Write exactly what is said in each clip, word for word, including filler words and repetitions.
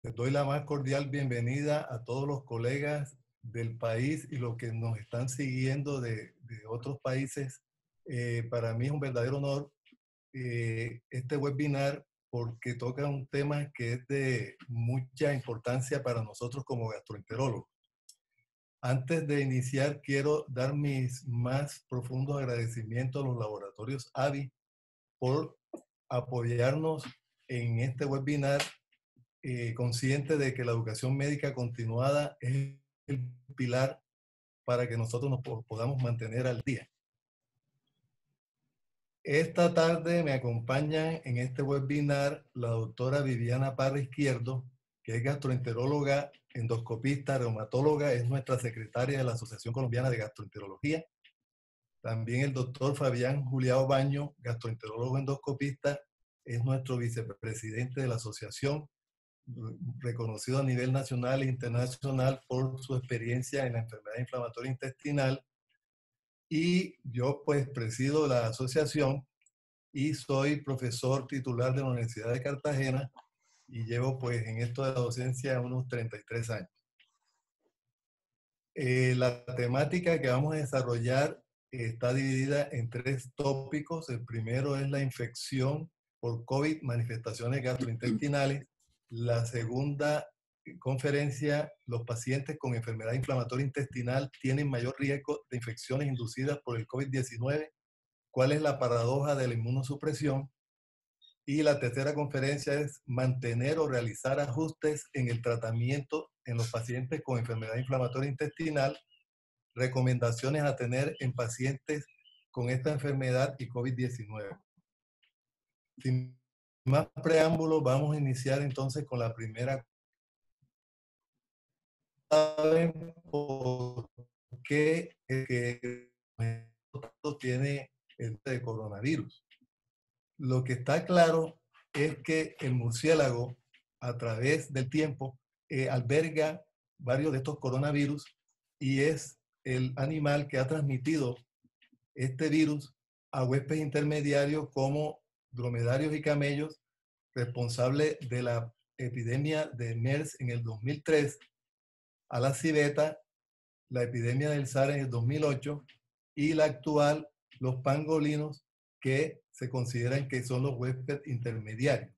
Les doy la más cordial bienvenida a todos los colegas del país y los que nos están siguiendo de, de otros países. Eh, para mí es un verdadero honor eh, este webinar porque toca un tema que es de mucha importancia para nosotros como gastroenterólogos. Antes de iniciar, quiero dar mis más profundos agradecimientos a los laboratorios A V I por apoyarnos en este webinar, eh, consciente de que la educación médica continuada es el pilar para que nosotros nos podamos mantener al día. Esta tarde me acompañan en este webinar la doctora Viviana Parra Izquierdo, que es gastroenteróloga, endoscopista, reumatóloga, es nuestra secretaria de la Asociación Colombiana de Gastroenterología. También el doctor Fabián Juliao Baño, gastroenterólogo endoscopista, es nuestro vicepresidente de la asociación, reconocido a nivel nacional e internacional por su experiencia en la enfermedad inflamatoria intestinal. Y yo pues presido la asociación y soy profesor titular de la Universidad de Cartagena y llevo pues en esto de la docencia unos treinta y tres años. Eh, la temática que vamos a desarrollar está dividida en tres tópicos. El primero es la infección por COVID, manifestaciones gastrointestinales. La segunda conferencia, los pacientes con enfermedad inflamatoria intestinal tienen mayor riesgo de infecciones inducidas por el COVID diecinueve. ¿Cuál es la paradoja de la inmunosupresión? Y la tercera conferencia es mantener o realizar ajustes en el tratamiento en los pacientes con enfermedad inflamatoria intestinal, recomendaciones a tener en pacientes con esta enfermedad y COVID diecinueve. Sin más preámbulos, vamos a iniciar entonces con la primera. ¿Saben por qué que tiene el de coronavirus? Lo que está claro es que el murciélago, a través del tiempo, eh, alberga varios de estos coronavirus y es el animal que ha transmitido este virus a huéspedes intermediarios como dromedarios y camellos, responsable de la epidemia de MERS en el dos mil tres, a la civeta, la epidemia del SARS en el dos mil ocho y la actual, los pangolinos, que se consideran que son los huéspedes intermediarios.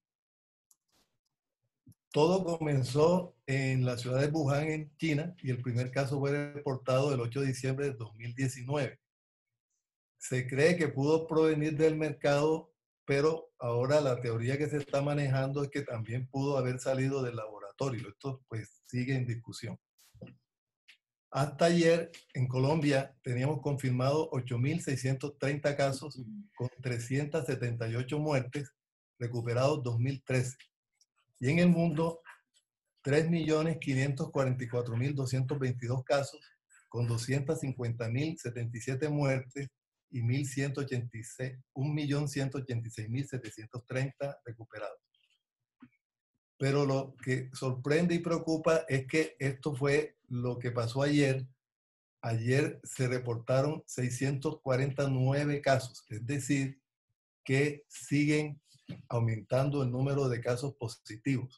Todo comenzó en la ciudad de Wuhan, en China, y el primer caso fue reportado el ocho de diciembre de dos mil diecinueve. Se cree que pudo provenir del mercado, pero ahora la teoría que se está manejando es que también pudo haber salido del laboratorio. Esto pues sigue en discusión. Hasta ayer en Colombia teníamos confirmado ocho mil seiscientos treinta casos con trescientas setenta y ocho muertes, recuperados dos mil trece. Y en el mundo, tres millones quinientos cuarenta y cuatro mil doscientos veintidós casos con doscientas cincuenta mil setenta y siete muertes y un millón ciento ochenta y seis mil setecientos treinta recuperados. Pero lo que sorprende y preocupa es que esto fue lo que pasó ayer. Ayer se reportaron seiscientos cuarenta y nueve casos, es decir, que siguen aumentando el número de casos positivos.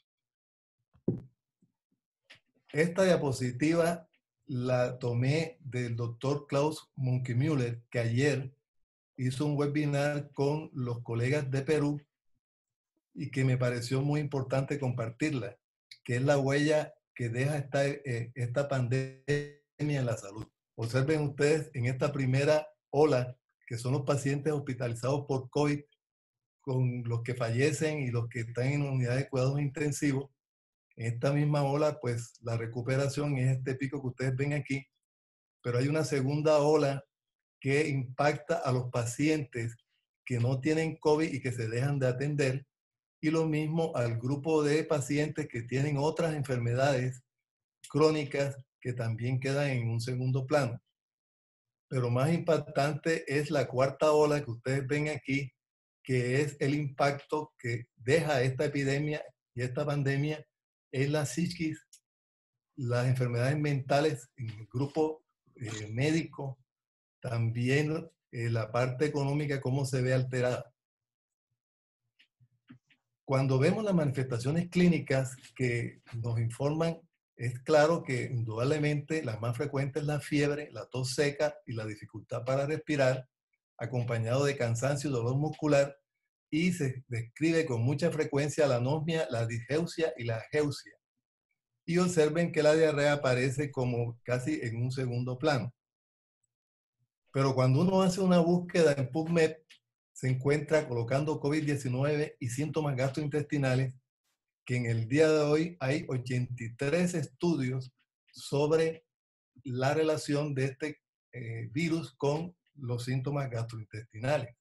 Esta diapositiva la tomé del doctor Klaus Munkemüller, que ayer hizo un webinar con los colegas de Perú y que me pareció muy importante compartirla, que es la huella que deja esta, eh, esta pandemia en la salud. Observen ustedes en esta primera ola, que son los pacientes hospitalizados por COVID, con los que fallecen y los que están en unidades de cuidados intensivos. En esta misma ola, pues la recuperación es este pico que ustedes ven aquí, pero hay una segunda ola que impacta a los pacientes que no tienen COVID y que se dejan de atender, y lo mismo al grupo de pacientes que tienen otras enfermedades crónicas que también quedan en un segundo plano. Pero más impactante es la cuarta ola que ustedes ven aquí, que es el impacto que deja esta epidemia y esta pandemia en la psiquis, las enfermedades mentales en el grupo eh, médico, también eh, la parte económica, cómo se ve alterada. Cuando vemos las manifestaciones clínicas que nos informan, es claro que indudablemente la más frecuente es la fiebre, la tos seca y la dificultad para respirar, acompañado de cansancio y dolor muscular, y se describe con mucha frecuencia la anosmia, la disgeusia y la ageusia. Y observen que la diarrea aparece como casi en un segundo plano. Pero cuando uno hace una búsqueda en PubMed, se encuentra colocando COVID diecinueve y síntomas gastrointestinales, que en el día de hoy hay ochenta y tres estudios sobre la relación de este eh, virus con los síntomas gastrointestinales.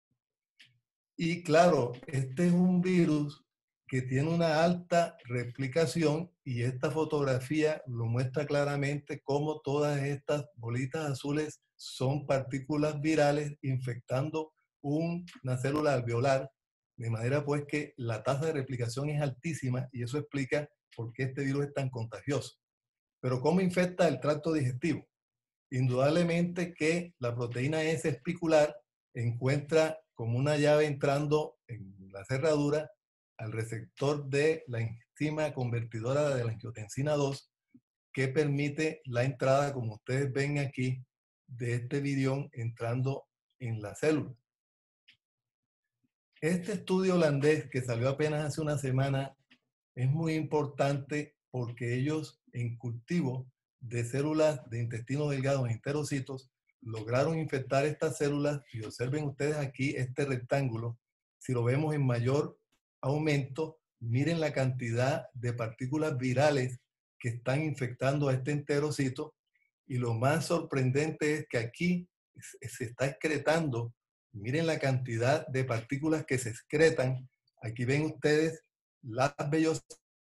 Y claro, este es un virus que tiene una alta replicación y esta fotografía lo muestra claramente cómo todas estas bolitas azules son partículas virales infectando un, una célula alveolar, de manera pues que la tasa de replicación es altísima y eso explica por qué este virus es tan contagioso. Pero ¿cómo infecta el tracto digestivo? Indudablemente que la proteína S espicular encuentra como una llave entrando en la cerradura al receptor de la enzima convertidora de la angiotensina dos, que permite la entrada, como ustedes ven aquí, de este virión entrando en la célula. Este estudio holandés que salió apenas hace una semana es muy importante porque ellos en cultivo de células de intestino delgado en enterocitos lograron infectar estas células y observen ustedes aquí este rectángulo. Si lo vemos en mayor aumento, miren la cantidad de partículas virales que están infectando a este enterocito y lo más sorprendente es que aquí se está excretando. Miren la cantidad de partículas que se excretan. Aquí ven ustedes las vellosas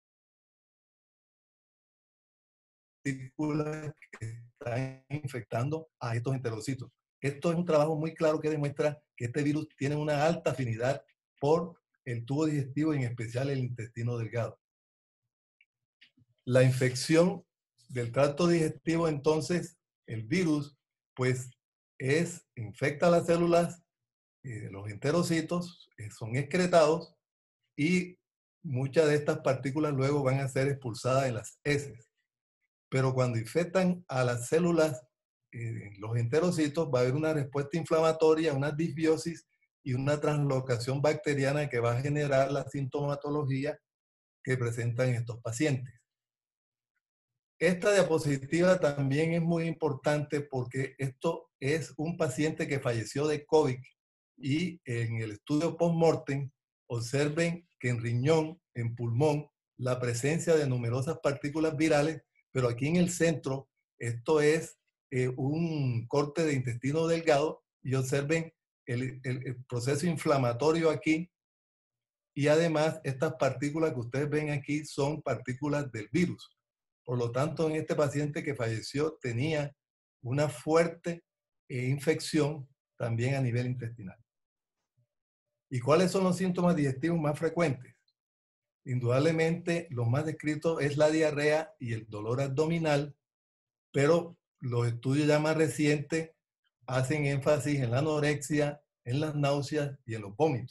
partículas que están infectando a estos enterocitos. Esto es un trabajo muy claro que demuestra que este virus tiene una alta afinidad por el tubo digestivo, en especial el intestino delgado. La infección del tracto digestivo, entonces, el virus, pues, es, infecta las células, eh, los enterocitos, eh, son excretados y muchas de estas partículas luego van a ser expulsadas en las heces. Pero cuando infectan a las células, eh, los enterocitos, va a haber una respuesta inflamatoria, una disbiosis y una translocación bacteriana que va a generar la sintomatología que presentan estos pacientes. Esta diapositiva también es muy importante porque esto es un paciente que falleció de COVID y en el estudio post-mortem observen que en riñón, en pulmón, la presencia de numerosas partículas virales, pero aquí en el centro esto es eh, un corte de intestino delgado y observen el, el, el proceso inflamatorio aquí y además estas partículas que ustedes ven aquí son partículas del virus. Por lo tanto, en este paciente que falleció tenía una fuerte eh, infección también a nivel intestinal. ¿Y cuáles son los síntomas digestivos más frecuentes? Indudablemente, los más descritos es la diarrea y el dolor abdominal, pero los estudios ya más recientes hacen énfasis en la anorexia, en las náuseas y en los vómitos.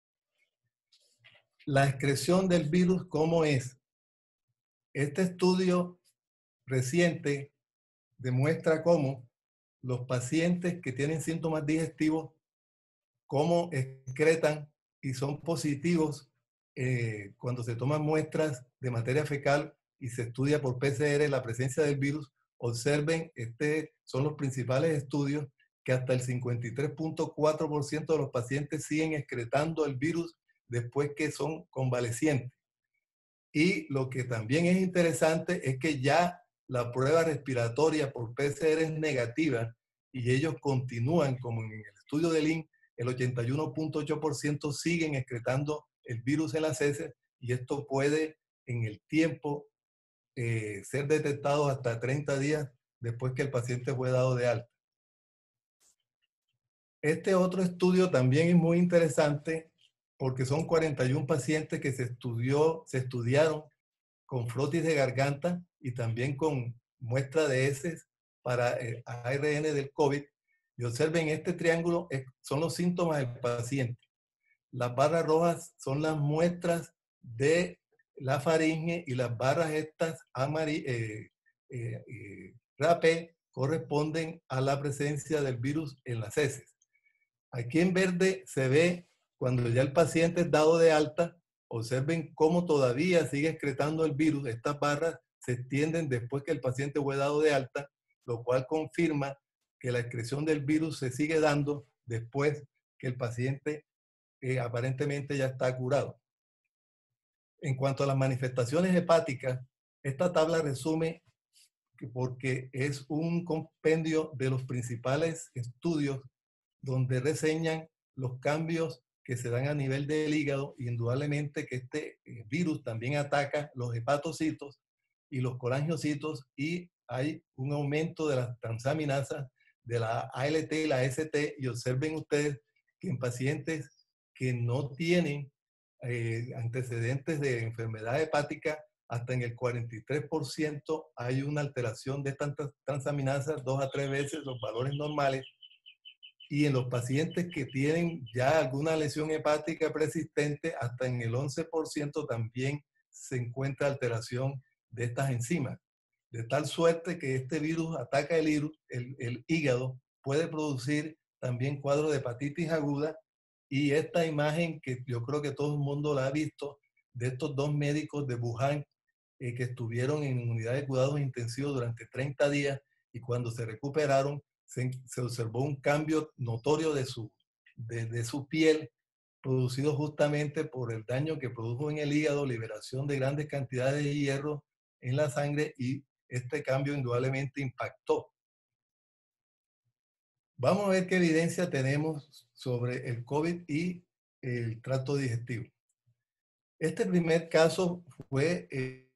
La excreción del virus, ¿cómo es? Este estudio reciente demuestra cómo los pacientes que tienen síntomas digestivos, cómo excretan y son positivos eh, cuando se toman muestras de materia fecal y se estudia por P C R la presencia del virus. Observen, este son los principales estudios que hasta el cincuenta y tres punto cuatro por ciento de los pacientes siguen excretando el virus después que son convalecientes. Y lo que también es interesante es que ya la prueba respiratoria por P C R es negativa y ellos continúan, como en el estudio del I N, el ochenta y uno punto ocho por ciento siguen excretando el virus en las heces y esto puede en el tiempo eh, ser detectado hasta treinta días después que el paciente fue dado de alta. Este otro estudio también es muy interesante porque son cuarenta y uno pacientes que se, estudió, se estudiaron con frotis de garganta y también con muestra de heces para el A R N del COVID. Y observen, este triángulo es, son los síntomas del paciente. las barras rojas son las muestras de la faringe y las barras estas amarillas, eh, eh, eh, rapé, corresponden a la presencia del virus en las heces. Aquí en verde se ve cuando ya el paciente es dado de alta. Observen cómo todavía sigue excretando el virus. Estas barras se extienden después que el paciente fue dado de alta, lo cual confirma que la excreción del virus se sigue dando después que el paciente eh, aparentemente ya está curado. En cuanto a las manifestaciones hepáticas, esta tabla resume que porque es un compendio de los principales estudios donde reseñan los cambios que se dan a nivel del hígado. Indudablemente que este virus también ataca los hepatocitos y los colangiocitos, y hay un aumento de las transaminasas de la A L T y la S T, y observen ustedes que en pacientes que no tienen eh, antecedentes de enfermedad hepática, hasta en el cuarenta y tres por ciento hay una alteración de estas transaminasas, dos a tres veces los valores normales. Y en los pacientes que tienen ya alguna lesión hepática persistente, hasta en el once por ciento también se encuentra alteración de estas enzimas. De tal suerte que este virus ataca el, el, el hígado, puede producir también cuadros de hepatitis aguda. Y esta imagen que yo creo que todo el mundo la ha visto, de estos dos médicos de Wuhan eh, que estuvieron en unidad de cuidados intensivos durante treinta días, y cuando se recuperaron se, se observó un cambio notorio de su, de, de su piel, producido justamente por el daño que produjo en el hígado, liberación de grandes cantidades de hierro en la sangre, y este cambio indudablemente impactó. Vamos a ver qué evidencia tenemos sobre el COVID y el tracto digestivo. Este primer caso fue eh,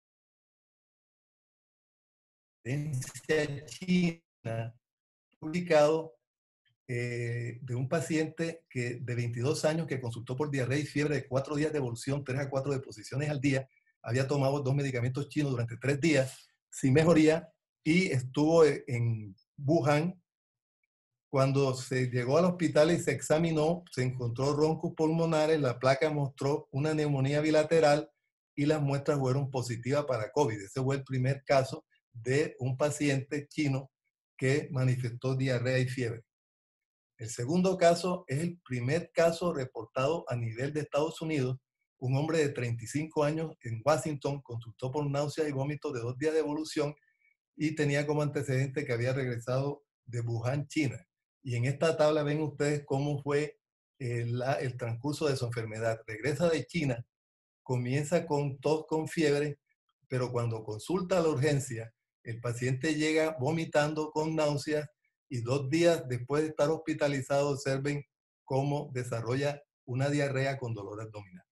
evidencia china, publicado eh, de un paciente que, de veintidós años, que consultó por diarrea y fiebre de cuatro días de evolución, tres a cuatro deposiciones al día, había tomado dos medicamentos chinos durante tres días sin mejoría, y estuvo en Wuhan. Cuando se llegó al hospital y se examinó, se encontró roncos pulmonares, la placa mostró una neumonía bilateral y las muestras fueron positivas para COVID. Ese fue el primer caso de un paciente chino que manifestó diarrea y fiebre. El segundo caso es el primer caso reportado a nivel de Estados Unidos. Un hombre de treinta y cinco años en Washington consultó por náuseas y vómitos de dos días de evolución y tenía como antecedente que había regresado de Wuhan, China. Y en esta tabla ven ustedes cómo fue eh, la, el transcurso de su enfermedad. Regresa de China, comienza con tos, con fiebre, pero cuando consulta a la urgencia, el paciente llega vomitando con náuseas, y dos días después de estar hospitalizado, observen cómo desarrolla una diarrea con dolor abdominal.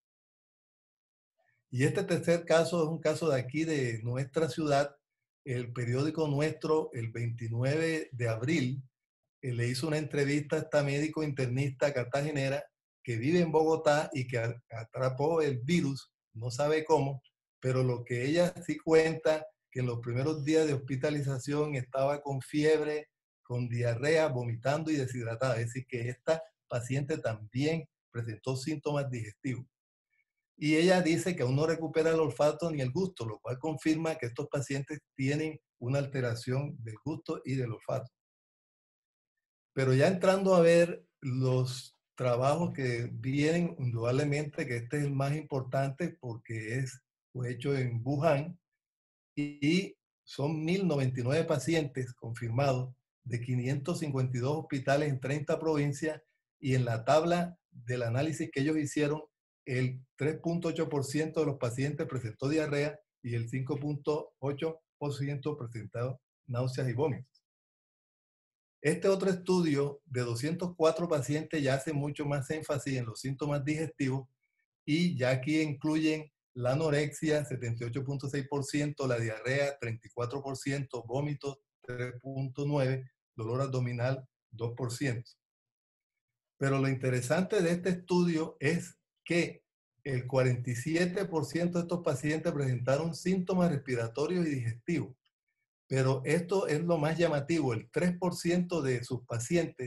Y este tercer caso es un caso de aquí, de nuestra ciudad. El periódico Nuestro, el veintinueve de abril, eh, le hizo una entrevista a esta médico internista cartagenera que vive en Bogotá y que atrapó el virus, no sabe cómo, pero lo que ella sí cuenta, que en los primeros días de hospitalización estaba con fiebre, con diarrea, vomitando y deshidratada. Es decir, que esta paciente también presentó síntomas digestivos. Y ella dice que aún no recupera el olfato ni el gusto, lo cual confirma que estos pacientes tienen una alteración del gusto y del olfato. Pero ya entrando a ver los trabajos que vienen, indudablemente que este es el más importante porque es fue hecho en Wuhan, y son mil noventa y nueve pacientes confirmados de quinientos cincuenta y dos hospitales en treinta provincias, y en la tabla del análisis que ellos hicieron, el tres punto ocho por ciento de los pacientes presentó diarrea y el cinco punto ocho por ciento presentó náuseas y vómitos. Este otro estudio de doscientos cuatro pacientes ya hace mucho más énfasis en los síntomas digestivos, y ya aquí incluyen la anorexia, setenta y ocho punto seis por ciento, la diarrea, treinta y cuatro por ciento, vómitos, tres punto nueve por ciento, dolor abdominal, dos por ciento. Pero lo interesante de este estudio es que el cuarenta y siete por ciento de estos pacientes presentaron síntomas respiratorios y digestivos. Pero esto es lo más llamativo, el tres por ciento de sus pacientes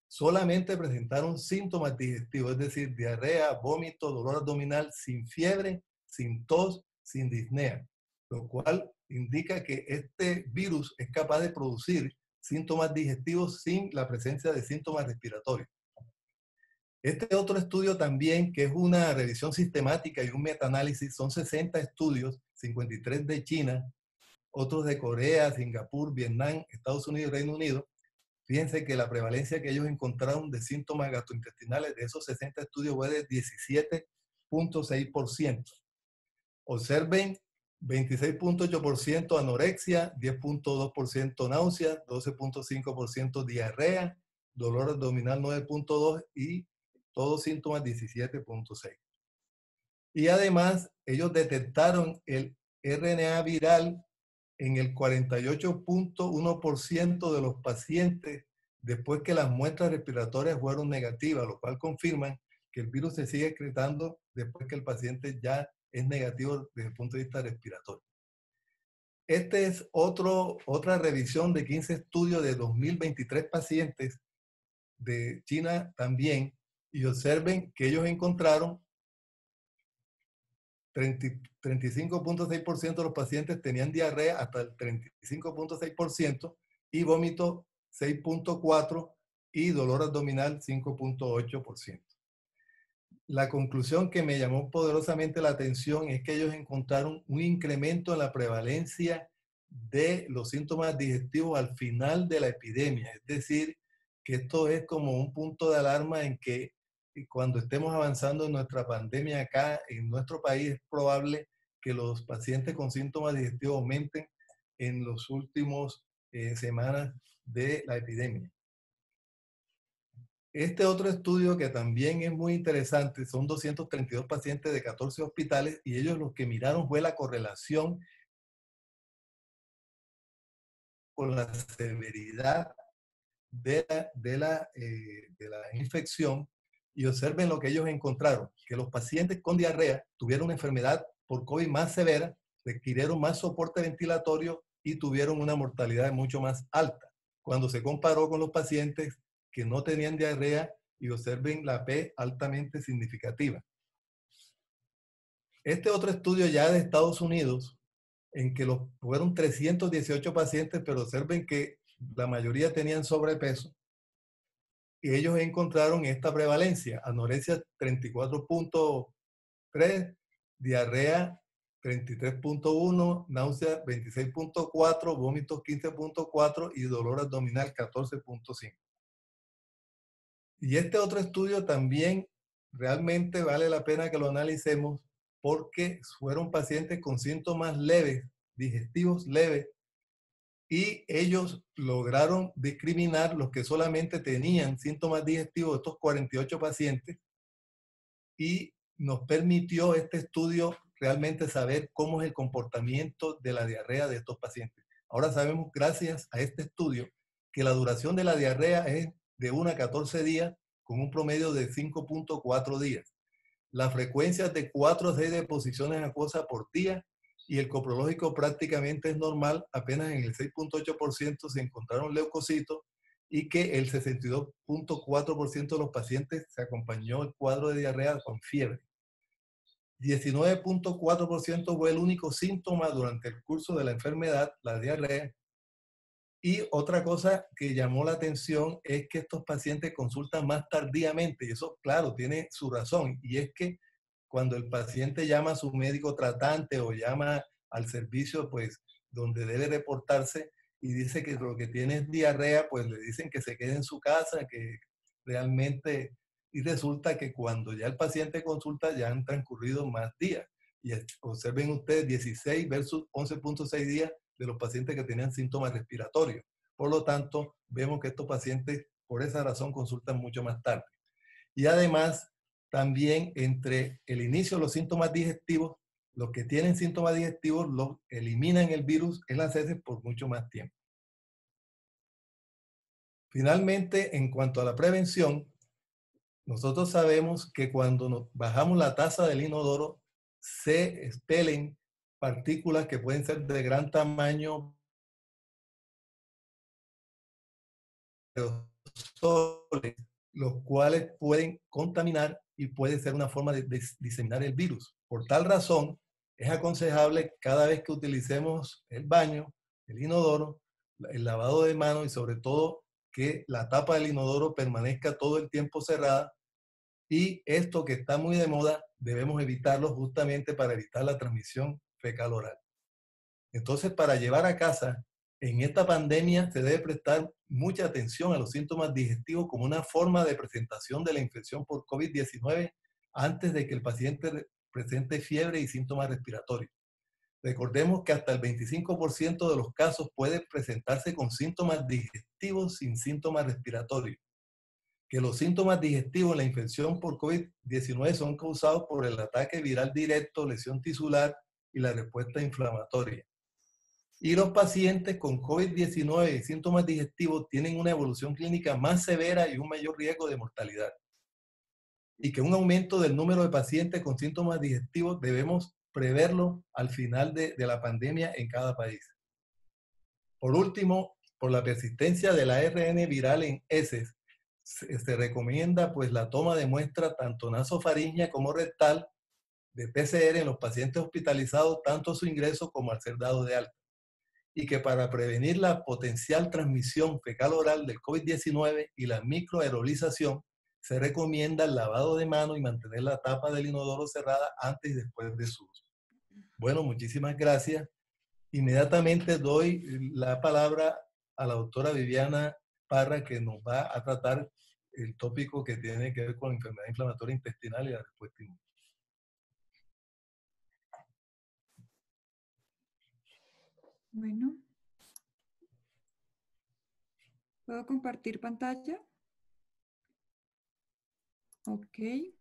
solamente presentaron síntomas digestivos, es decir, diarrea, vómito, dolor abdominal, sin fiebre, sin tos, sin disnea, lo cual indica que este virus es capaz de producir síntomas digestivos sin la presencia de síntomas respiratorios. Este otro estudio también, que es una revisión sistemática y un metaanálisis, son sesenta estudios, cincuenta y tres de China, otros de Corea, Singapur, Vietnam, Estados Unidos y Reino Unido. Fíjense que la prevalencia que ellos encontraron de síntomas gastrointestinales de esos sesenta estudios fue de diecisiete punto seis por ciento. Observen, veintiséis punto ocho por ciento anorexia, diez punto dos por ciento náusea, doce punto cinco por ciento diarrea, dolor abdominal nueve punto dos por ciento y todos síntomas diecisiete punto seis por ciento. Y además, ellos detectaron el R N A viral en el cuarenta y ocho punto uno por ciento de los pacientes después que las muestras respiratorias fueron negativas, lo cual confirman que el virus se sigue excretando después que el paciente ya es negativo desde el punto de vista respiratorio. Esta es otro, otra revisión de quince estudios de dos mil veintitrés pacientes de China también, y observen que ellos encontraron treinta y cinco punto seis por ciento de los pacientes tenían diarrea hasta el treinta y cinco punto seis por ciento y vómito seis punto cuatro por ciento y dolor abdominal cinco punto ocho por ciento. La conclusión que me llamó poderosamente la atención es que ellos encontraron un incremento en la prevalencia de los síntomas digestivos al final de la epidemia. Es decir, que esto es como un punto de alarma en que cuando estemos avanzando en nuestra pandemia acá en nuestro país es probable que los pacientes con síntomas digestivos aumenten en los últimos eh, semanas de la epidemia. Este otro estudio que también es muy interesante, son doscientos treinta y dos pacientes de catorce hospitales y ellos lo que miraron fue la correlación con la severidad de la, de la, eh, de la infección y observen lo que ellos encontraron, que los pacientes con diarrea tuvieron una enfermedad por COVID más severa, requirieron más soporte ventilatorio y tuvieron una mortalidad mucho más alta. Cuando se comparó con los pacientes que no tenían diarrea y observen la P altamente significativa. Este otro estudio ya de Estados Unidos, en que los, fueron trescientos dieciocho pacientes, pero observen que la mayoría tenían sobrepeso, y ellos encontraron esta prevalencia: anorexia treinta y cuatro punto tres, diarrea treinta y tres punto uno, náusea veintiséis punto cuatro, vómitos quince punto cuatro y dolor abdominal catorce punto cinco. Y este otro estudio también realmente vale la pena que lo analicemos porque fueron pacientes con síntomas leves, digestivos leves, y ellos lograron discriminar los que solamente tenían síntomas digestivos, estos cuarenta y ocho pacientes, y nos permitió este estudio realmente saber cómo es el comportamiento de la diarrea de estos pacientes. Ahora sabemos, gracias a este estudio, que la duración de la diarrea es de uno a catorce días, con un promedio de cinco punto cuatro días. La frecuencia es de cuatro a seis deposiciones acuosas por día y el coprológico prácticamente es normal, apenas en el seis punto ocho por ciento se encontraron leucocitos y que el sesenta y dos punto cuatro por ciento de los pacientes se acompañó el cuadro de diarrea con fiebre. diecinueve punto cuatro por ciento fue el único síntoma durante el curso de la enfermedad, la diarrea. Y otra cosa que llamó la atención es que estos pacientes consultan más tardíamente, y eso, claro, tiene su razón, y es que cuando el paciente llama a su médico tratante o llama al servicio, pues, donde debe reportarse y dice que lo que tiene es diarrea, pues le dicen que se quede en su casa, que realmente, y resulta que cuando ya el paciente consulta ya han transcurrido más días. Y observen ustedes, dieciséis versus once punto seis días de los pacientes que tenían síntomas respiratorios. Por lo tanto, vemos que estos pacientes por esa razón consultan mucho más tarde. Y además, también entre el inicio de los síntomas digestivos, los que tienen síntomas digestivos los eliminan el virus en las heces por mucho más tiempo. Finalmente, en cuanto a la prevención, nosotros sabemos que cuando nos bajamos la taza del inodoro, se expelen partículas que pueden ser de gran tamaño, pero aerosoles, los cuales pueden contaminar y puede ser una forma de, de diseminar el virus. Por tal razón, es aconsejable cada vez que utilicemos el baño, el inodoro, el lavado de manos y sobre todo que la tapa del inodoro permanezca todo el tiempo cerrada. Y esto que está muy de moda, debemos evitarlo justamente para evitar la transmisión fecal oral. Entonces, para llevar a casa, en esta pandemia se debe prestar mucha atención a los síntomas digestivos como una forma de presentación de la infección por COVID diecinueve antes de que el paciente presente fiebre y síntomas respiratorios. Recordemos que hasta el veinticinco por ciento de los casos puede presentarse con síntomas digestivos sin síntomas respiratorios. Que los síntomas digestivos en la infección por COVID diecinueve son causados por el ataque viral directo, lesión tisular y la respuesta inflamatoria. Y los pacientes con COVID diecinueve y síntomas digestivos tienen una evolución clínica más severa y un mayor riesgo de mortalidad. Y que un aumento del número de pacientes con síntomas digestivos debemos preverlo al final de, de la pandemia en cada país. Por último, por la persistencia del A R N viral en heces, se, se recomienda pues la toma de muestra tanto nasofaríngea como rectal de P C R en los pacientes hospitalizados, tanto a su ingreso como al ser dado de alta. Y que para prevenir la potencial transmisión fecal oral del COVID diecinueve y la microaerolización, se recomienda el lavado de manos y mantener la tapa del inodoro cerrada antes y después de su uso. Bueno, muchísimas gracias. Inmediatamente doy la palabra a la doctora Viviana Parra, que nos va a tratar el tópico que tiene que ver con la enfermedad inflamatoria intestinal y la respuesta inmune. Bueno. ¿Puedo compartir pantalla? Ok.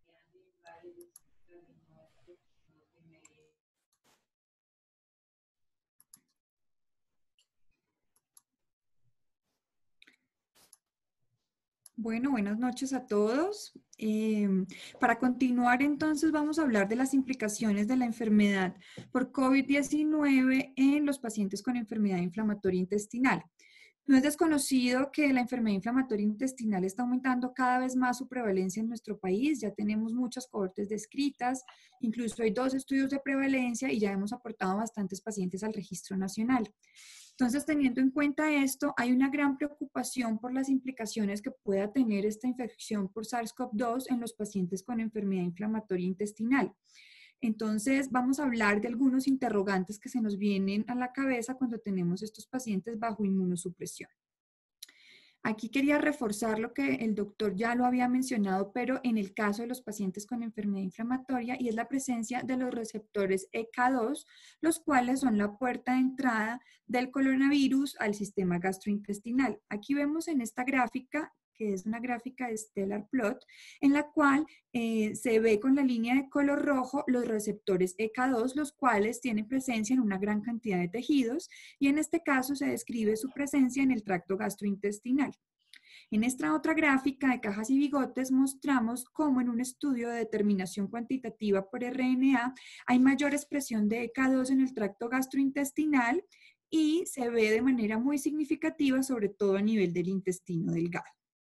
Bueno, buenas noches a todos. Eh, para continuar, entonces, vamos a hablar de las implicaciones de la enfermedad por COVID diecinueve en los pacientes con enfermedad inflamatoria intestinal. No es desconocido que la enfermedad inflamatoria intestinal está aumentando cada vez más su prevalencia en nuestro país. Ya tenemos muchas cohortes descritas, incluso hay dos estudios de prevalencia y ya hemos aportado bastantes pacientes al registro nacional. Entonces, teniendo en cuenta esto, hay una gran preocupación por las implicaciones que pueda tener esta infección por SARS CoV dos en los pacientes con enfermedad inflamatoria intestinal. Entonces, vamos a hablar de algunos interrogantes que se nos vienen a la cabeza cuando tenemos estos pacientes bajo inmunosupresión. Aquí quería reforzar lo que el doctor ya lo había mencionado, pero en el caso de los pacientes con enfermedad inflamatoria, y es la presencia de los receptores E K dos, los cuales son la puerta de entrada del coronavirus al sistema gastrointestinal. Aquí vemos en esta gráfica, que es una gráfica de Stellar Plot, en la cual eh, se ve con la línea de color rojo los receptores E K dos, los cuales tienen presencia en una gran cantidad de tejidos, y en este caso se describe su presencia en el tracto gastrointestinal. En esta otra gráfica de cajas y bigotes mostramos cómo en un estudio de determinación cuantitativa por R N A hay mayor expresión de E K dos en el tracto gastrointestinal y se ve de manera muy significativa, sobre todo a nivel del intestino delgado.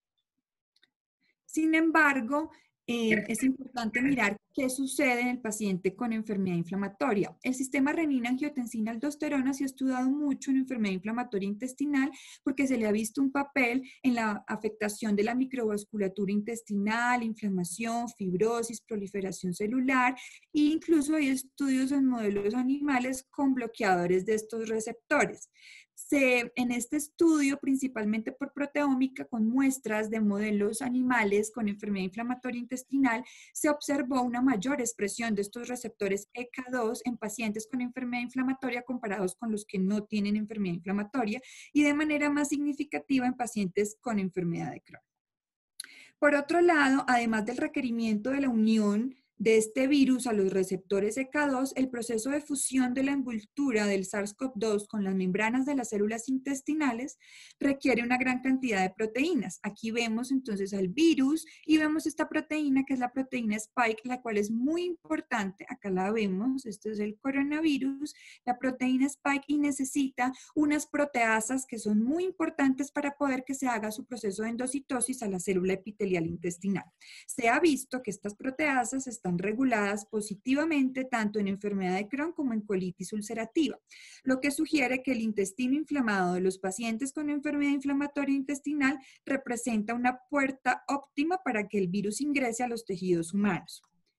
Sin embargo, eh, es importante mirar qué sucede en el paciente con enfermedad inflamatoria. El sistema renina-angiotensina-aldosterona se ha estudiado mucho en enfermedad inflamatoria intestinal porque se le ha visto un papel en la afectación de la microvasculatura intestinal, inflamación, fibrosis, proliferación celular e incluso hay estudios en modelos animales con bloqueadores de estos receptores. Se, en este estudio, principalmente por proteómica, con muestras de modelos animales con enfermedad inflamatoria intestinal, se observó una mayor expresión de estos receptores E K dos en pacientes con enfermedad inflamatoria comparados con los que no tienen enfermedad inflamatoria y de manera más significativa en pacientes con enfermedad de Crohn. Por otro lado, además del requerimiento de la unión de este virus a los receptores E K dos, el proceso de fusión de la envoltura del SARS CoV dos con las membranas de las células intestinales requiere una gran cantidad de proteínas. Aquí vemos entonces al virus y vemos esta proteína que es la proteína Spike, la cual es muy importante. Acá la vemos, este es el coronavirus, la proteína Spike, y necesita unas proteasas que son muy importantes para poder que se haga su proceso de endocitosis a la célula epitelial intestinal. Se ha visto que estas proteasas están reguladas positivamente tanto en enfermedad de Crohn como en colitis ulcerativa, lo que sugiere que el intestino inflamado de los pacientes con enfermedad inflamatoria intestinal representa una puerta óptima para que el virus ingrese a los tejidos humanos.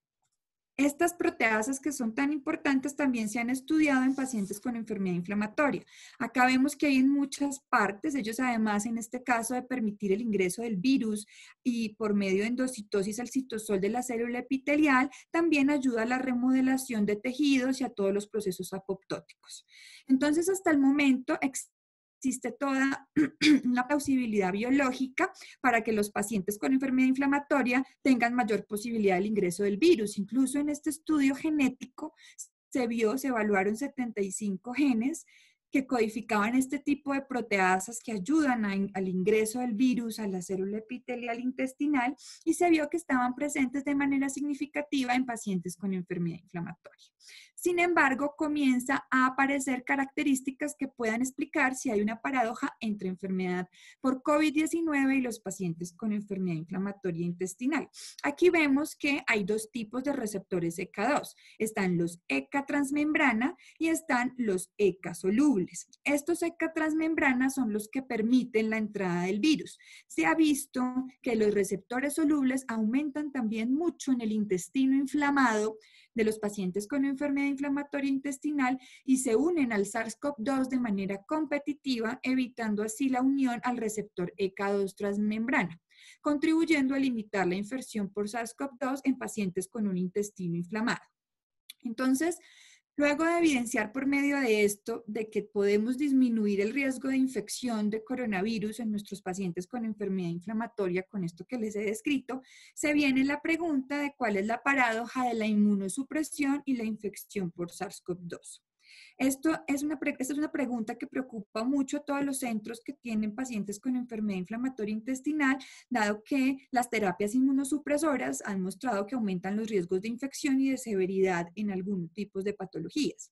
Estas proteasas que son tan importantes también se han estudiado en pacientes con enfermedad inflamatoria. Acá vemos que hay en muchas partes, ellos además en este caso de permitir el ingreso del virus y por medio de endocitosis al citosol de la célula epitelial, también ayuda a la remodelación de tejidos y a todos los procesos apoptóticos. Entonces, hasta el momento, existe toda una posibilidad biológica para que los pacientes con enfermedad inflamatoria tengan mayor posibilidad del ingreso del virus. Incluso en este estudio genético se vio, se evaluaron setenta y cinco genes que codificaban este tipo de proteasas que ayudan a, al ingreso del virus a la célula epitelial intestinal, y se vio que estaban presentes de manera significativa en pacientes con enfermedad inflamatoria. Sin embargo, comienza a aparecer características que puedan explicar si hay una paradoja entre enfermedad por COVID diecinueve y los pacientes con enfermedad inflamatoria intestinal. Aquí vemos que hay dos tipos de receptores E K dos. Están los E K transmembrana y están los E K solubles. Estos E K transmembrana son los que permiten la entrada del virus. Se ha visto que los receptores solubles aumentan también mucho en el intestino inflamado de los pacientes con enfermedad inflamatoria intestinal y se unen al SARS CoV dos de manera competitiva, evitando así la unión al receptor E K dos transmembrana, contribuyendo a limitar la infección por SARS CoV dos en pacientes con un intestino inflamado. Entonces, luego de evidenciar por medio de esto de que podemos disminuir el riesgo de infección de coronavirus en nuestros pacientes con enfermedad inflamatoria, con esto que les he descrito, se viene la pregunta de cuál es la paradoja de la inmunosupresión y la infección por SARS CoV dos. Esto es una, esta es una pregunta que preocupa mucho a todos los centros que tienen pacientes con enfermedad inflamatoria intestinal, dado que las terapias inmunosupresoras han mostrado que aumentan los riesgos de infección y de severidad en algunos tipos de patologías.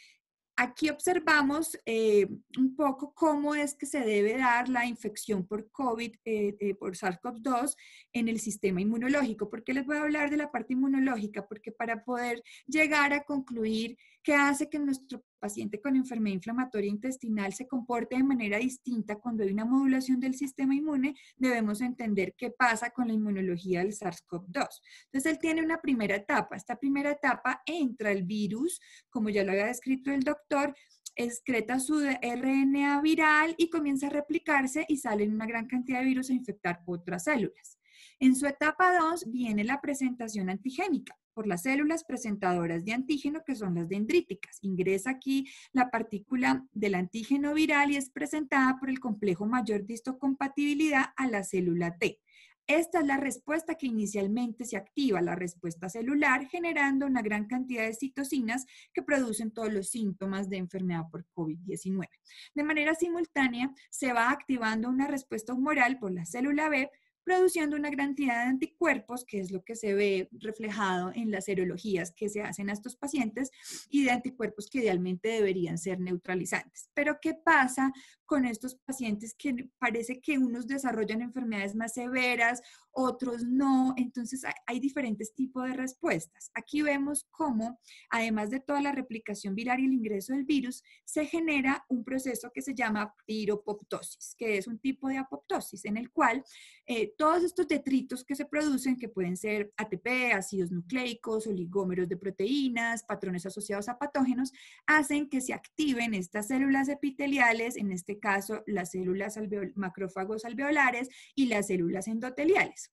Aquí observamos eh, un poco cómo es que se debe dar la infección por COVID, eh, eh, por SARS CoV dos en el sistema inmunológico. ¿Por qué les voy a hablar de la parte inmunológica? Porque para poder llegar a concluir qué hace que nuestro paciente con enfermedad inflamatoria intestinal se comporte de manera distinta cuando hay una modulación del sistema inmune, debemos entender qué pasa con la inmunología del SARS CoV dos. Entonces, él tiene una primera etapa. Esta primera etapa entra el virus, como ya lo había descrito el doctor, excreta su R N A viral y comienza a replicarse y salen una gran cantidad de virus a infectar otras células. En su etapa dos viene la presentación antigénica por las células presentadoras de antígeno, que son las dendríticas. Ingresa aquí la partícula del antígeno viral y es presentada por el complejo mayor de histocompatibilidad a la célula T. Esta es la respuesta que inicialmente se activa, la respuesta celular, generando una gran cantidad de citocinas que producen todos los síntomas de enfermedad por COVID diecinueve. De manera simultánea, se va activando una respuesta humoral por la célula B, produciendo una gran cantidad de anticuerpos, que es lo que se ve reflejado en las serologías que se hacen a estos pacientes, y de anticuerpos que idealmente deberían ser neutralizantes. Pero, ¿qué pasa con estos pacientes que parece que unos desarrollan enfermedades más severas, otros no? Entonces, hay, hay diferentes tipos de respuestas. Aquí vemos cómo, además de toda la replicación viral y el ingreso del virus, se genera un proceso que se llama piropoptosis, que es un tipo de apoptosis en el cual eh, todos estos detritos que se producen, que pueden ser A T P, ácidos nucleicos, oligómeros de proteínas, patrones asociados a patógenos, hacen que se activen estas células epiteliales, en este caso las células alveol- macrófagos alveolares y las células endoteliales,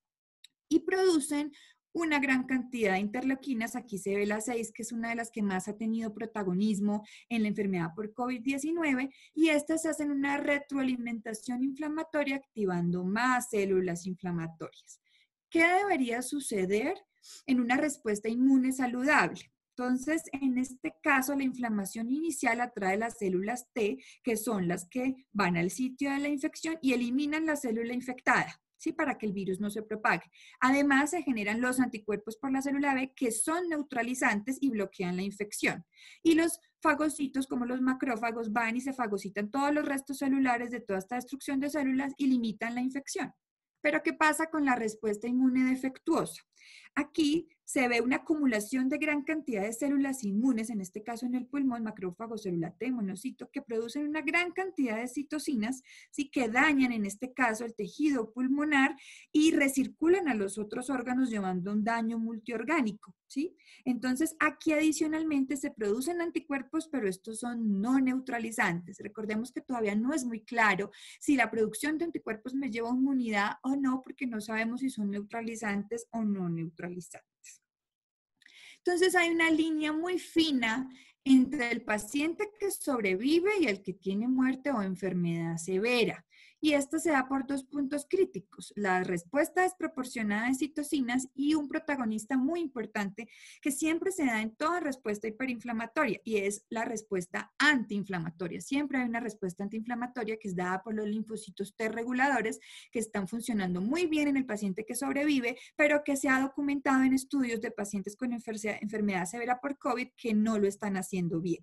y producen una gran cantidad de interleuquinas. Aquí se ve la seis, que es una de las que más ha tenido protagonismo en la enfermedad por COVID diecinueve, y estas hacen una retroalimentación inflamatoria activando más células inflamatorias. ¿Qué debería suceder en una respuesta inmune saludable. Entonces, en este caso, la inflamación inicial atrae las células T, que son las que van al sitio de la infección y eliminan la célula infectada, ¿sí? Para que el virus no se propague. Además, se generan los anticuerpos por la célula B, que son neutralizantes y bloquean la infección. Y los fagocitos, como los macrófagos, van y se fagocitan todos los restos celulares de toda esta destrucción de células y limitan la infección. Pero, ¿qué pasa con la respuesta inmune defectuosa? Aquí se ve una acumulación de gran cantidad de células inmunes, en este caso en el pulmón, macrófago, célula T, monocito, que producen una gran cantidad de citocinas, ¿sí? Que dañan en este caso el tejido pulmonar y recirculan a los otros órganos llevando un daño multiorgánico, ¿sí? Entonces, aquí adicionalmente se producen anticuerpos, pero estos son no neutralizantes. Recordemos que todavía no es muy claro si la producción de anticuerpos me lleva a inmunidad o no, porque no sabemos si son neutralizantes o no neutralizantes. Entonces hay una línea muy fina entre el paciente que sobrevive y el que tiene muerte o enfermedad severa. Y esto se da por dos puntos críticos: la respuesta desproporcionada de citocinas y un protagonista muy importante que siempre se da en toda respuesta hiperinflamatoria, y es la respuesta antiinflamatoria. Siempre hay una respuesta antiinflamatoria que es dada por los linfocitos T reguladores, que están funcionando muy bien en el paciente que sobrevive, pero que se ha documentado en estudios de pacientes con enfermedad severa por COVID que no lo están haciendo bien.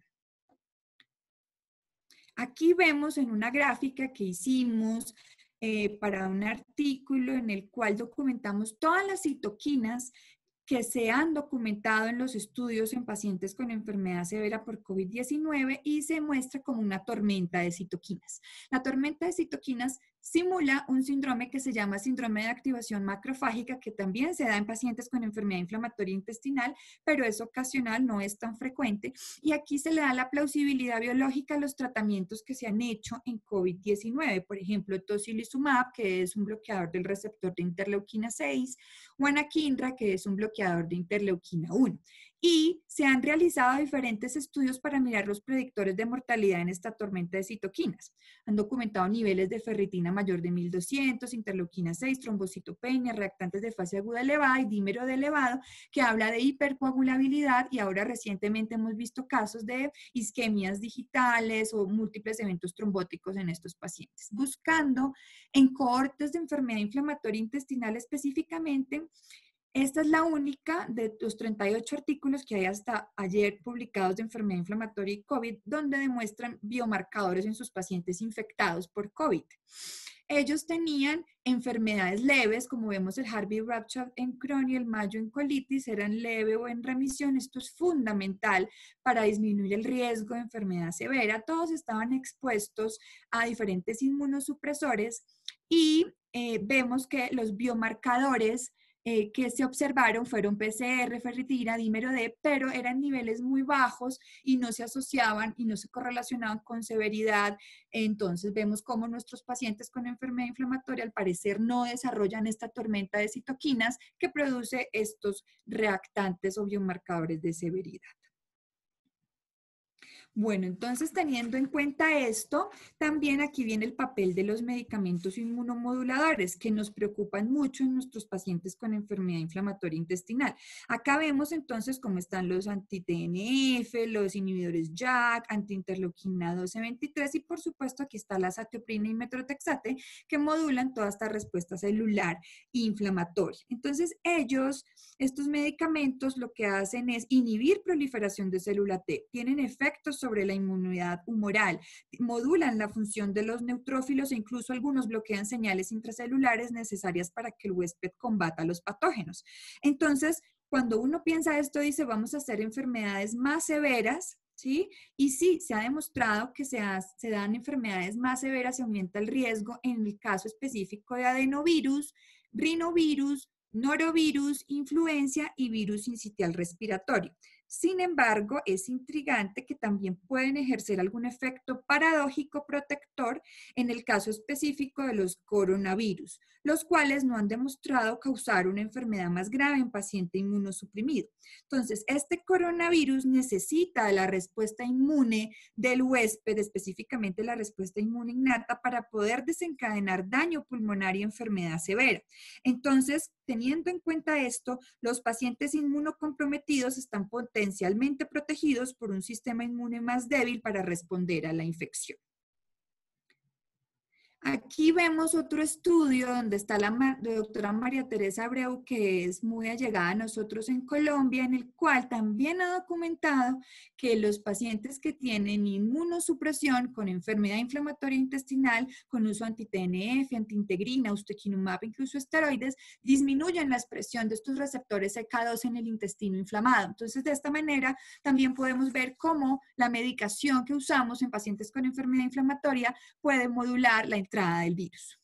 Aquí vemos en una gráfica que hicimos eh, para un artículo en el cual documentamos todas las citoquinas que se han documentado en los estudios en pacientes con enfermedad severa por COVID diecinueve, y se muestra como una tormenta de citoquinas. La tormenta de citoquinas simula un síndrome que se llama síndrome de activación macrofágica, que también se da en pacientes con enfermedad inflamatoria intestinal, pero es ocasional, no es tan frecuente. Y aquí se le da la plausibilidad biológica a los tratamientos que se han hecho en COVID diecinueve. Por ejemplo, tocilizumab, que es un bloqueador del receptor de interleuquina seis, o anakinra, que es un bloqueador de interleuquina uno. Y se han realizado diferentes estudios para mirar los predictores de mortalidad en esta tormenta de citoquinas. Han documentado niveles de ferritina mayor de mil doscientos, interleuquina seis, trombocitopenia, reactantes de fase aguda elevada y dímero de elevado, que habla de hipercoagulabilidad, y ahora recientemente hemos visto casos de isquemias digitales o múltiples eventos trombóticos en estos pacientes, buscando en cohortes de enfermedad inflamatoria intestinal específicamente. Esta es la única de los treinta y ocho artículos que hay hasta ayer publicados de enfermedad inflamatoria y COVID, donde demuestran biomarcadores en sus pacientes infectados por COVID. Ellos tenían enfermedades leves, como vemos el Harvey-Rupture en Crohn y el Mayo en colitis, eran leve o en remisión. Esto es fundamental para disminuir el riesgo de enfermedad severa. Todos estaban expuestos a diferentes inmunosupresores y eh, vemos que los biomarcadores Eh, que se observaron fueron P C R, ferritina, dímero D, pero eran niveles muy bajos y no se asociaban y no se correlacionaban con severidad. Entonces vemos cómo nuestros pacientes con enfermedad inflamatoria al parecer no desarrollan esta tormenta de citoquinas que produce estos reactantes o biomarcadores de severidad. Bueno, entonces teniendo en cuenta esto, también aquí viene el papel de los medicamentos inmunomoduladores, que nos preocupan mucho en nuestros pacientes con enfermedad inflamatoria intestinal. Acá vemos entonces cómo están los anti-T N F, los inhibidores J A K, antiinterleuquina doce veintitrés, y por supuesto aquí está la satioprina y metrotexate, que modulan toda esta respuesta celular inflamatoria. Entonces ellos, estos medicamentos, lo que hacen es inhibir proliferación de célula T, tienen efectos sobre la inmunidad humoral, modulan la función de los neutrófilos e incluso algunos bloquean señales intracelulares necesarias para que el huésped combata los patógenos. Entonces, cuando uno piensa esto, dice, vamos a hacer enfermedades más severas, ¿sí? Y sí, se ha demostrado que se, ha, se dan enfermedades más severas, se aumenta el riesgo en el caso específico de adenovirus, rinovirus, norovirus, influencia y virus sincitial respiratorio. Sin embargo, es intrigante que también pueden ejercer algún efecto paradójico protector en el caso específico de los coronavirus, los cuales no han demostrado causar una enfermedad más grave en paciente inmunosuprimido. Entonces, este coronavirus necesita de la respuesta inmune del huésped, específicamente la respuesta inmune innata, para poder desencadenar daño pulmonar y enfermedad severa. Entonces, teniendo en cuenta esto, los pacientes inmunocomprometidos están potencialmente protegidos por un sistema inmune más débil para responder a la infección. Aquí vemos otro estudio donde está la, la doctora María Teresa Abreu, que es muy allegada a nosotros en Colombia, en el cual también ha documentado que los pacientes que tienen inmunosupresión con enfermedad inflamatoria intestinal, con uso anti-T N F, antiintegrina, ustekinumab, incluso esteroides, disminuyen la expresión de estos receptores C K dos en el intestino inflamado. Entonces, de esta manera, también podemos ver cómo la medicación que usamos en pacientes con enfermedad inflamatoria puede modular la entrada del virus.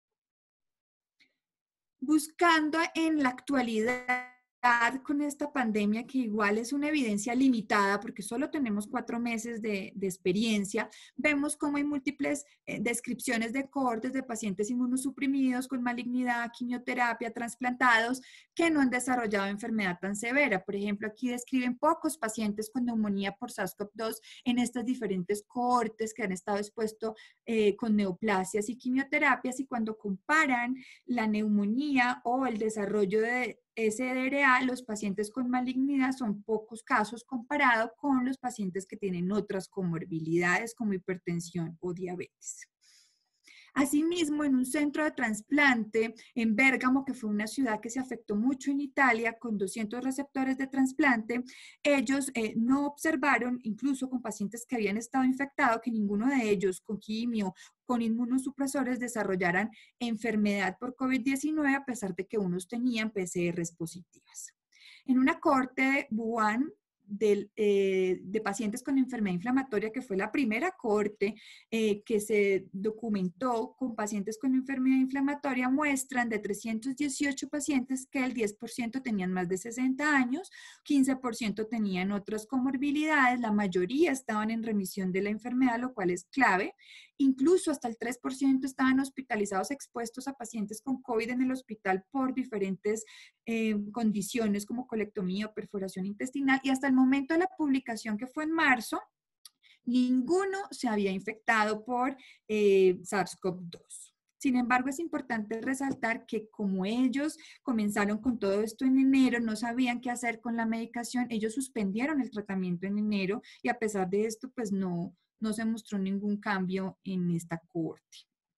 Buscando en la actualidad con esta pandemia, que igual es una evidencia limitada porque solo tenemos cuatro meses de, de experiencia, vemos cómo hay múltiples eh, descripciones de cohortes de pacientes inmunosuprimidos con malignidad, quimioterapia, trasplantados, que no han desarrollado enfermedad tan severa. Por ejemplo, aquí describen pocos pacientes con neumonía por SARS CoV dos en estas diferentes cohortes que han estado expuestos eh, con neoplasias y quimioterapias, y cuando comparan la neumonía o el desarrollo de S D R A, los pacientes con malignidad son pocos casos comparado con los pacientes que tienen otras comorbilidades como hipertensión o diabetes. Asimismo, en un centro de trasplante en Bérgamo, que fue una ciudad que se afectó mucho en Italia, con doscientos receptores de trasplante, ellos eh, no observaron, incluso con pacientes que habían estado infectados, que ninguno de ellos con quimio, con inmunosupresores, desarrollaran enfermedad por COVID diecinueve, a pesar de que unos tenían P C Rs positivas. En una cohorte de Wuhan, De, eh, de pacientes con enfermedad inflamatoria, que fue la primera cohorte eh, que se documentó con pacientes con enfermedad inflamatoria, muestran de trescientos dieciocho pacientes que el diez por ciento tenían más de sesenta años, quince por ciento tenían otras comorbilidades, la mayoría estaban en remisión de la enfermedad, lo cual es clave. Incluso hasta el tres por ciento estaban hospitalizados expuestos a pacientes con COVID en el hospital por diferentes eh, condiciones como colectomía o perforación intestinal, y hasta el momento de la publicación, que fue en marzo, ninguno se había infectado por eh, SARS CoV dos. Sin embargo, es importante resaltar que como ellos comenzaron con todo esto en enero, no sabían qué hacer con la medicación, ellos suspendieron el tratamiento en enero, y a pesar de esto, pues no, no se mostró ningún cambio en esta cohorte.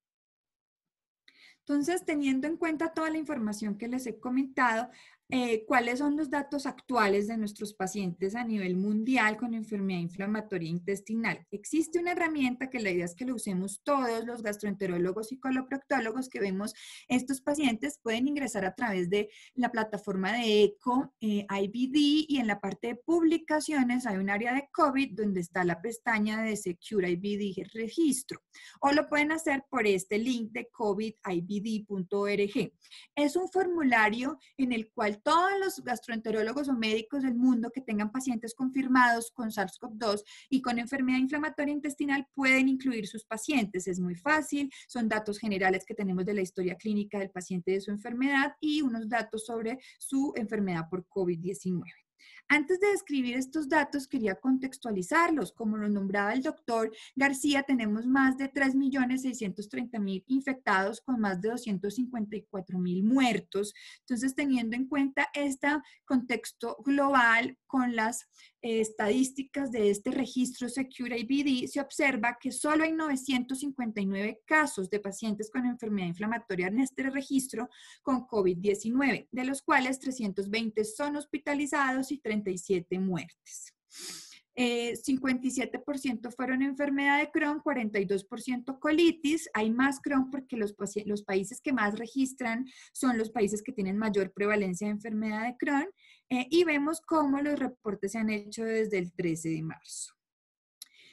Entonces, teniendo en cuenta toda la información que les he comentado, eh, ¿cuáles son los datos actuales de nuestros pacientes a nivel mundial con enfermedad inflamatoria intestinal? Existe una herramienta que la idea es que lo usemos todos los gastroenterólogos y coloproctólogos que vemos estos pacientes. Pueden ingresar a través de la plataforma de ECO, eh, I B D, y en la parte de publicaciones hay un área de COVID donde está la pestaña de Secure I B D Registro, o lo pueden hacer por este link de covid I B D punto org. Es un formulario en el cual todos los gastroenterólogos o médicos del mundo que tengan pacientes confirmados con SARS CoV dos y con enfermedad inflamatoria intestinal pueden incluir sus pacientes. Es muy fácil, son datos generales que tenemos de la historia clínica del paciente, de su enfermedad, y unos datos sobre su enfermedad por COVID diecinueve. Antes de describir estos datos, quería contextualizarlos. Como lo nombraba el doctor García, tenemos más de tres millones seiscientos treinta mil infectados con más de doscientos cincuenta y cuatro mil muertos. Entonces, teniendo en cuenta este contexto global con las eh, estadísticas de este registro Secure I B D, se observa que solo hay novecientos cincuenta y nueve casos de pacientes con enfermedad inflamatoria en este registro con COVID diecinueve, de los cuales trescientos veinte son hospitalizados y treinta y siete muertes. Eh, cincuenta y siete por ciento fueron enfermedad de Crohn, cuarenta y dos por ciento colitis. Hay más Crohn porque los, los países que más registran son los países que tienen mayor prevalencia de enfermedad de Crohn, eh, y vemos cómo los reportes se han hecho desde el trece de marzo.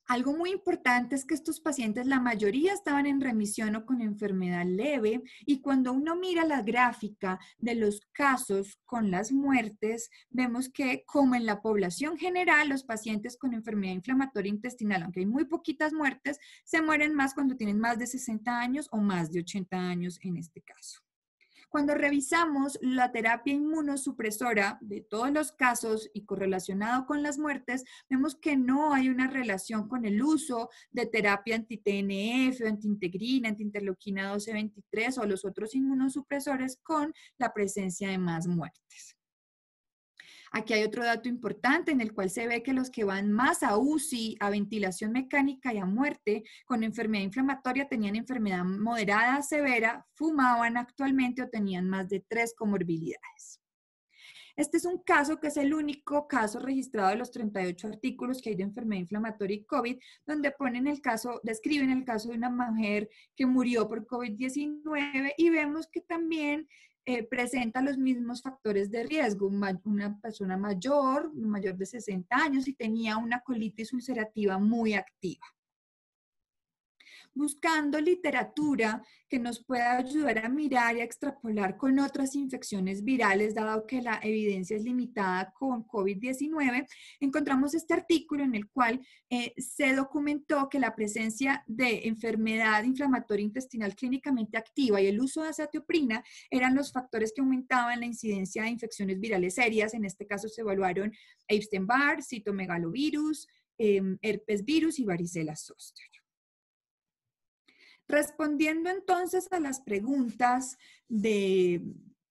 Algo muy importante es que estos pacientes, la mayoría estaban en remisión o con enfermedad leve, y cuando uno mira la gráfica de los casos con las muertes, vemos que como en la población general, los pacientes con enfermedad inflamatoria intestinal, aunque hay muy poquitas muertes, se mueren más cuando tienen más de sesenta años o más de ochenta años en este caso. Cuando revisamos la terapia inmunosupresora de todos los casos y correlacionado con las muertes, vemos que no hay una relación con el uso de terapia anti-T N F, antiintegrina, antiinterleuquina doce veintitrés o los otros inmunosupresores con la presencia de más muertes. Aquí hay otro dato importante en el cual se ve que los que van más a U C I, a ventilación mecánica y a muerte con enfermedad inflamatoria tenían enfermedad moderada a severa, fumaban actualmente o tenían más de tres comorbilidades. Este es un caso que es el único caso registrado de los treinta y ocho artículos que hay de enfermedad inflamatoria y COVID, donde ponen el caso, describen el caso de una mujer que murió por COVID diecinueve y vemos que también Eh, presenta los mismos factores de riesgo, una persona mayor, mayor de sesenta años y tenía una colitis ulcerativa muy activa. Buscando literatura que nos pueda ayudar a mirar y a extrapolar con otras infecciones virales, dado que la evidencia es limitada con COVID diecinueve, encontramos este artículo en el cual eh, se documentó que la presencia de enfermedad inflamatoria intestinal clínicamente activa y el uso de azatioprina eran los factores que aumentaban la incidencia de infecciones virales serias. En este caso se evaluaron Epstein-Barr, citomegalovirus, eh, herpes virus y varicela zoster. Respondiendo entonces a las preguntas de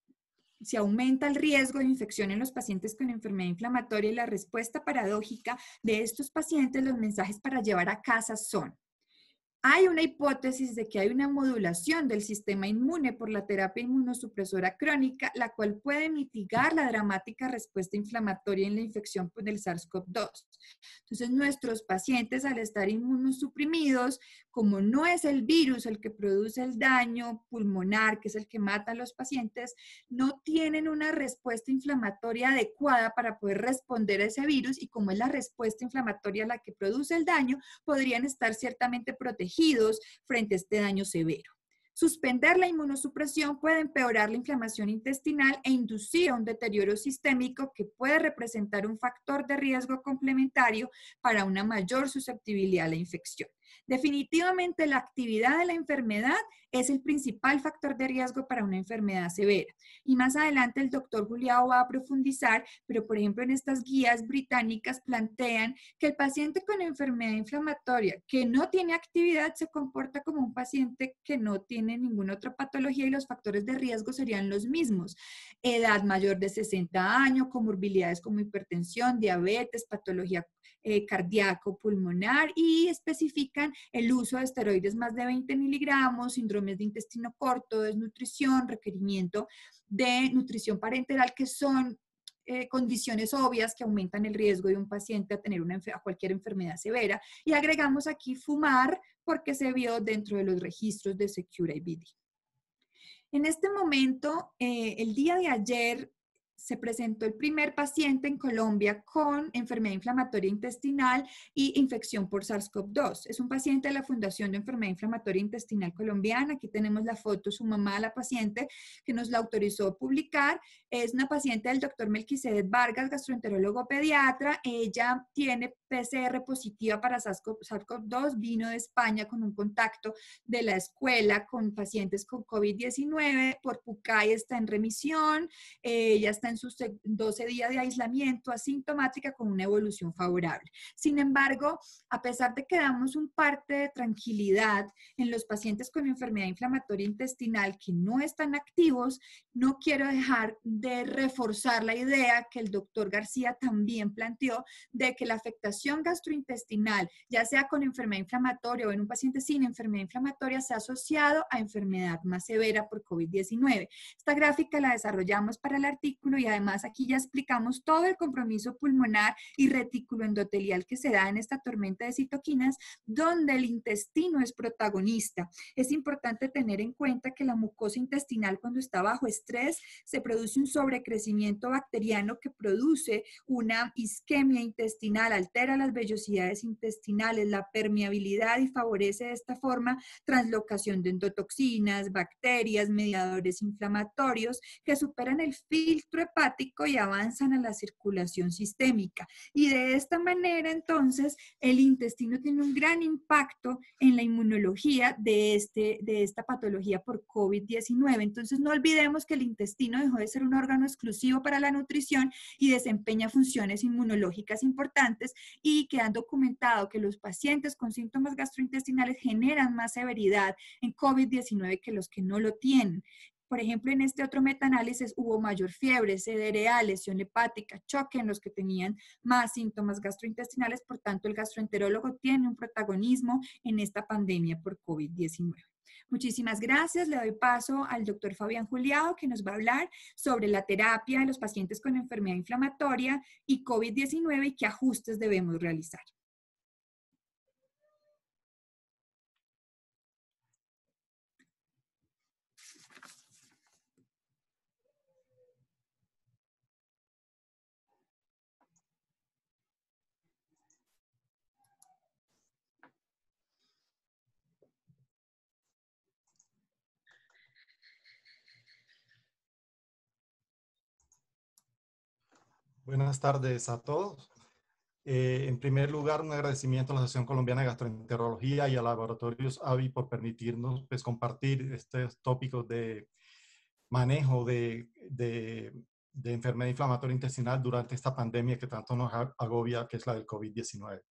si aumenta el riesgo de infección en los pacientes con enfermedad inflamatoria y la respuesta paradójica de estos pacientes, los mensajes para llevar a casa son: hay una hipótesis de que hay una modulación del sistema inmune por la terapia inmunosupresora crónica, la cual puede mitigar la dramática respuesta inflamatoria en la infección del SARS CoV dos. Entonces, nuestros pacientes, al estar inmunosuprimidos, como no es el virus el que produce el daño pulmonar, que es el que mata a los pacientes, no tienen una respuesta inflamatoria adecuada para poder responder a ese virus, y como es la respuesta inflamatoria la que produce el daño, podrían estar ciertamente protegidos frente a este daño severo. Suspender la inmunosupresión puede empeorar la inflamación intestinal e inducir a un deterioro sistémico que puede representar un factor de riesgo complementario para una mayor susceptibilidad a la infección. Definitivamente, la actividad de la enfermedad es el principal factor de riesgo para una enfermedad severa. Y más adelante el doctor Juliao va a profundizar, pero por ejemplo en estas guías británicas plantean que el paciente con enfermedad inflamatoria que no tiene actividad se comporta como un paciente que no tiene ninguna otra patología, y los factores de riesgo serían los mismos: edad mayor de sesenta años, comorbilidades como hipertensión, diabetes, patología eh, cardíaco-pulmonar, y especifican el uso de esteroides más de veinte miligramos, síndromes de intestino corto, desnutrición, requerimiento de nutrición parenteral, que son eh, condiciones obvias que aumentan el riesgo de un paciente a tener una a cualquier enfermedad severa. Y agregamos aquí fumar porque se vio dentro de los registros de Secure I B D. En este momento, eh, el día de ayer, se presentó el primer paciente en Colombia con enfermedad inflamatoria intestinal y infección por SARS CoV dos. Es un paciente de la Fundación de Enfermedad Inflamatoria Intestinal Colombiana. Aquí tenemos la foto, su mamá, la paciente, que nos la autorizó publicar. Es una paciente del doctor Melquisedec Vargas, gastroenterólogo pediatra. Ella tiene P C R positiva para SARS CoV dos, vino de España con un contacto de la escuela con pacientes con COVID diecinueve. Por PUCAI está en remisión. Ella está en sus doce días de aislamiento, asintomática, con una evolución favorable. Sin embargo, a pesar de que damos un parte de tranquilidad en los pacientes con enfermedad inflamatoria intestinal que no están activos, no quiero dejar de reforzar la idea que el doctor García también planteó de que la afectación gastrointestinal, ya sea con enfermedad inflamatoria o en un paciente sin enfermedad inflamatoria, se ha asociado a enfermedad más severa por COVID diecinueve. Esta gráfica la desarrollamos para el artículo y además aquí ya explicamos todo el compromiso pulmonar y reticuloendotelial que se da en esta tormenta de citoquinas, donde el intestino es protagonista. Es importante tener en cuenta que la mucosa intestinal, cuando está bajo estrés, se produce un sobrecrecimiento bacteriano que produce una isquemia intestinal, altera las vellosidades intestinales, la permeabilidad y favorece de esta forma translocación de endotoxinas, bacterias, mediadores inflamatorios que superan el filtro hepático y avanzan a la circulación sistémica. Y de esta manera, entonces, el intestino tiene un gran impacto en la inmunología de, este, de esta patología por COVID diecinueve. Entonces, no olvidemos que el intestino dejó de ser un órgano exclusivo para la nutrición y desempeña funciones inmunológicas importantes, y que han documentado que los pacientes con síntomas gastrointestinales generan más severidad en COVID diecinueve que los que no lo tienen. Por ejemplo, en este otro metaanálisis hubo mayor fiebre, C D R A, lesión hepática, choque en los que tenían más síntomas gastrointestinales. Por tanto, el gastroenterólogo tiene un protagonismo en esta pandemia por COVID diecinueve. Muchísimas gracias. Le doy paso al doctor Fabián Juliado, que nos va a hablar sobre la terapia de los pacientes con enfermedad inflamatoria y COVID diecinueve y qué ajustes debemos realizar. Buenas tardes a todos. Eh, en primer lugar, un agradecimiento a la Asociación Colombiana de Gastroenterología y a Laboratorios A V I por permitirnos pues, compartir estos tópicos de manejo de, de, de enfermedad inflamatoria intestinal durante esta pandemia que tanto nos agobia, que es la del COVID diecinueve.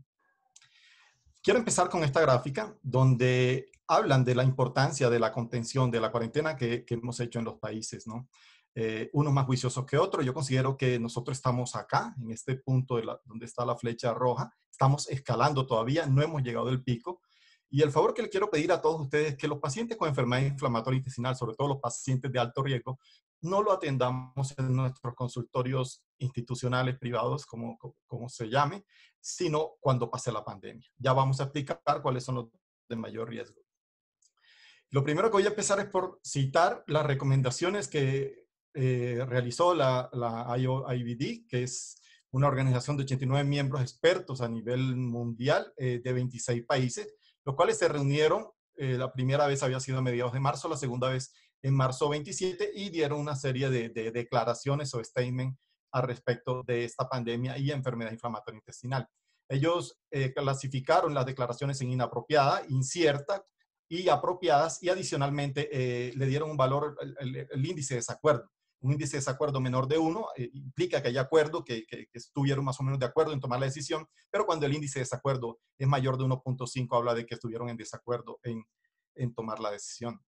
Quiero empezar con esta gráfica donde hablan de la importancia de la contención de la cuarentena que, que hemos hecho en los países, ¿no? Eh, unos más juiciosos que otros. Yo considero que nosotros estamos acá, en este punto de la, donde está la flecha roja. Estamos escalando todavía, no hemos llegado al pico. Y el favor que le quiero pedir a todos ustedes es que los pacientes con enfermedad inflamatoria intestinal, sobre todo los pacientes de alto riesgo, no lo atendamos en nuestros consultorios institucionales, privados, como, como se llame, sino cuando pase la pandemia. Ya vamos a explicar cuáles son los de mayor riesgo. Lo primero que voy a empezar es por citar las recomendaciones que eh, realizó la, la I O I V D, que es una organización de ochenta y nueve miembros expertos a nivel mundial eh, de veintiséis países, los cuales se reunieron, eh, la primera vez había sido a mediados de marzo, la segunda vez en marzo veintisiete, y dieron una serie de, de declaraciones o statements al respecto de esta pandemia y enfermedad inflamatoria intestinal. Ellos eh, clasificaron las declaraciones en inapropiada, incierta y apropiadas, y adicionalmente eh, le dieron un valor, el, el, el índice de desacuerdo. Un índice de desacuerdo menor de uno eh, implica que hay acuerdo, que, que, que estuvieron más o menos de acuerdo en tomar la decisión, pero cuando el índice de desacuerdo es mayor de uno punto cinco, habla de que estuvieron en desacuerdo en, en tomar la decisión.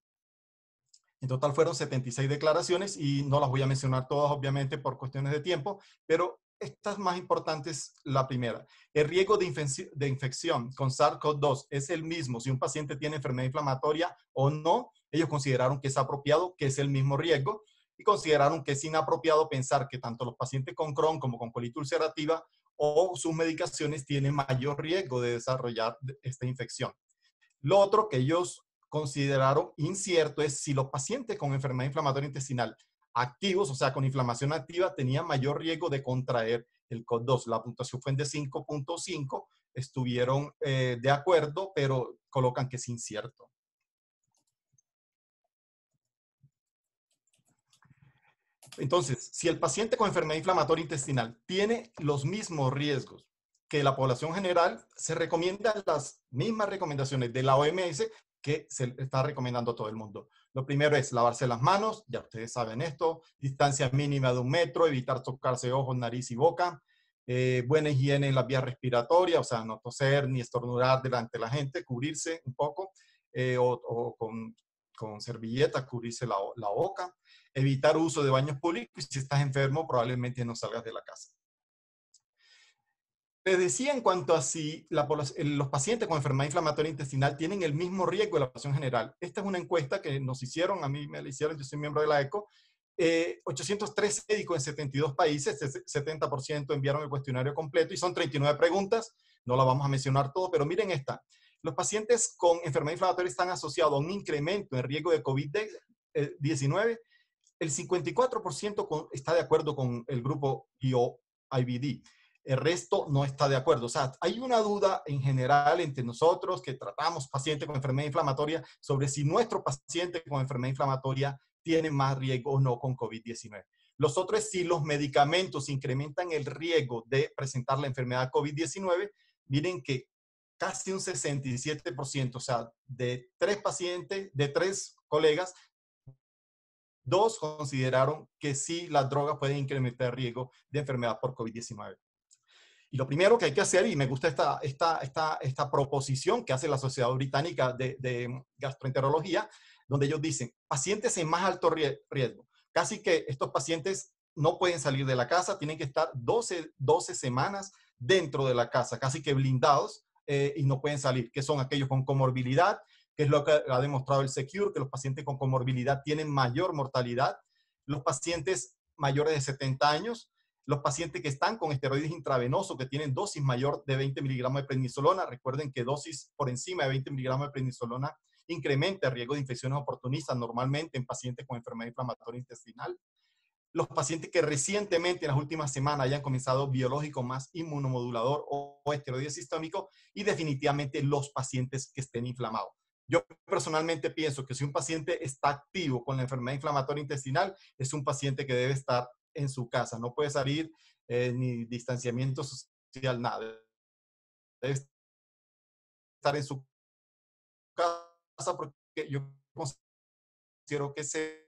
En total fueron setenta y seis declaraciones y no las voy a mencionar todas, obviamente, por cuestiones de tiempo, pero estas más importantes, la primera. El riesgo de, infec de infección con SARS CoV dos es el mismo si un paciente tiene enfermedad inflamatoria o no. Ellos consideraron que es apropiado, que es el mismo riesgo, y consideraron que es inapropiado pensar que tanto los pacientes con Crohn como con colitis ulcerativa o sus medicaciones tienen mayor riesgo de desarrollar esta infección. Lo otro que ellos consideraron incierto es si los pacientes con enfermedad inflamatoria intestinal activos, o sea, con inflamación activa, tenían mayor riesgo de contraer el C O V dos. La puntuación fue de cinco punto cinco, estuvieron eh, de acuerdo, pero colocan que es incierto. Entonces, si el paciente con enfermedad inflamatoria intestinal tiene los mismos riesgos que la población general, se recomiendan las mismas recomendaciones de la O M S que se está recomendando a todo el mundo. Lo primero es lavarse las manos, ya ustedes saben esto, distancia mínima de un metro, evitar tocarse ojos, nariz y boca, eh, buena higiene en las vías respiratorias, o sea, no toser ni estornudar delante de la gente, cubrirse un poco, eh, o, o con, con servilletas, cubrirse la, la boca, evitar uso de baños públicos, y si estás enfermo probablemente no salgas de la casa. Les decía en cuanto a si la, los pacientes con enfermedad inflamatoria intestinal tienen el mismo riesgo de la población general. Esta es una encuesta que nos hicieron, a mí me la hicieron, yo soy miembro de la ECO, Eh, ochocientos tres médicos en setenta y dos países, setenta por ciento enviaron el cuestionario completo y son treinta y nueve preguntas, no la vamos a mencionar todo, pero miren esta. Los pacientes con enfermedad inflamatoria están asociados a un incremento en riesgo de COVID diecinueve. El cincuenta y cuatro por ciento con, está de acuerdo con el grupo I O I B D. El resto no está de acuerdo. O sea, hay una duda en general entre nosotros que tratamos pacientes con enfermedad inflamatoria sobre si nuestro paciente con enfermedad inflamatoria tiene más riesgo o no con COVID diecinueve. Los otros es si los medicamentos incrementan el riesgo de presentar la enfermedad COVID diecinueve. Miren que casi un sesenta y siete por ciento, o sea, de tres pacientes, de tres colegas, dos consideraron que sí las drogas pueden incrementar el riesgo de enfermedad por COVID diecinueve. Y lo primero que hay que hacer, y me gusta esta, esta, esta, esta proposición que hace la Sociedad Británica de, de Gastroenterología, donde ellos dicen, pacientes en más alto riesgo. Casi que estos pacientes no pueden salir de la casa, tienen que estar doce, doce semanas dentro de la casa, casi que blindados, eh, y no pueden salir, que son aquellos con comorbilidad, que es lo que ha demostrado el SECURE, que los pacientes con comorbilidad tienen mayor mortalidad, los pacientes mayores de setenta años, los pacientes que están con esteroides intravenosos, que tienen dosis mayor de veinte miligramos de prednisolona. Recuerden que dosis por encima de veinte miligramos de prednisolona incrementa el riesgo de infecciones oportunistas normalmente en pacientes con enfermedad inflamatoria intestinal. Los pacientes que recientemente en las últimas semanas hayan comenzado biológico más inmunomodulador o, o esteroide sistémico, y definitivamente los pacientes que estén inflamados. Yo personalmente pienso que si un paciente está activo con la enfermedad inflamatoria intestinal, es un paciente que debe estar en su casa. No puede salir eh, ni distanciamiento social, nada. Debe estar en su casa porque yo considero que se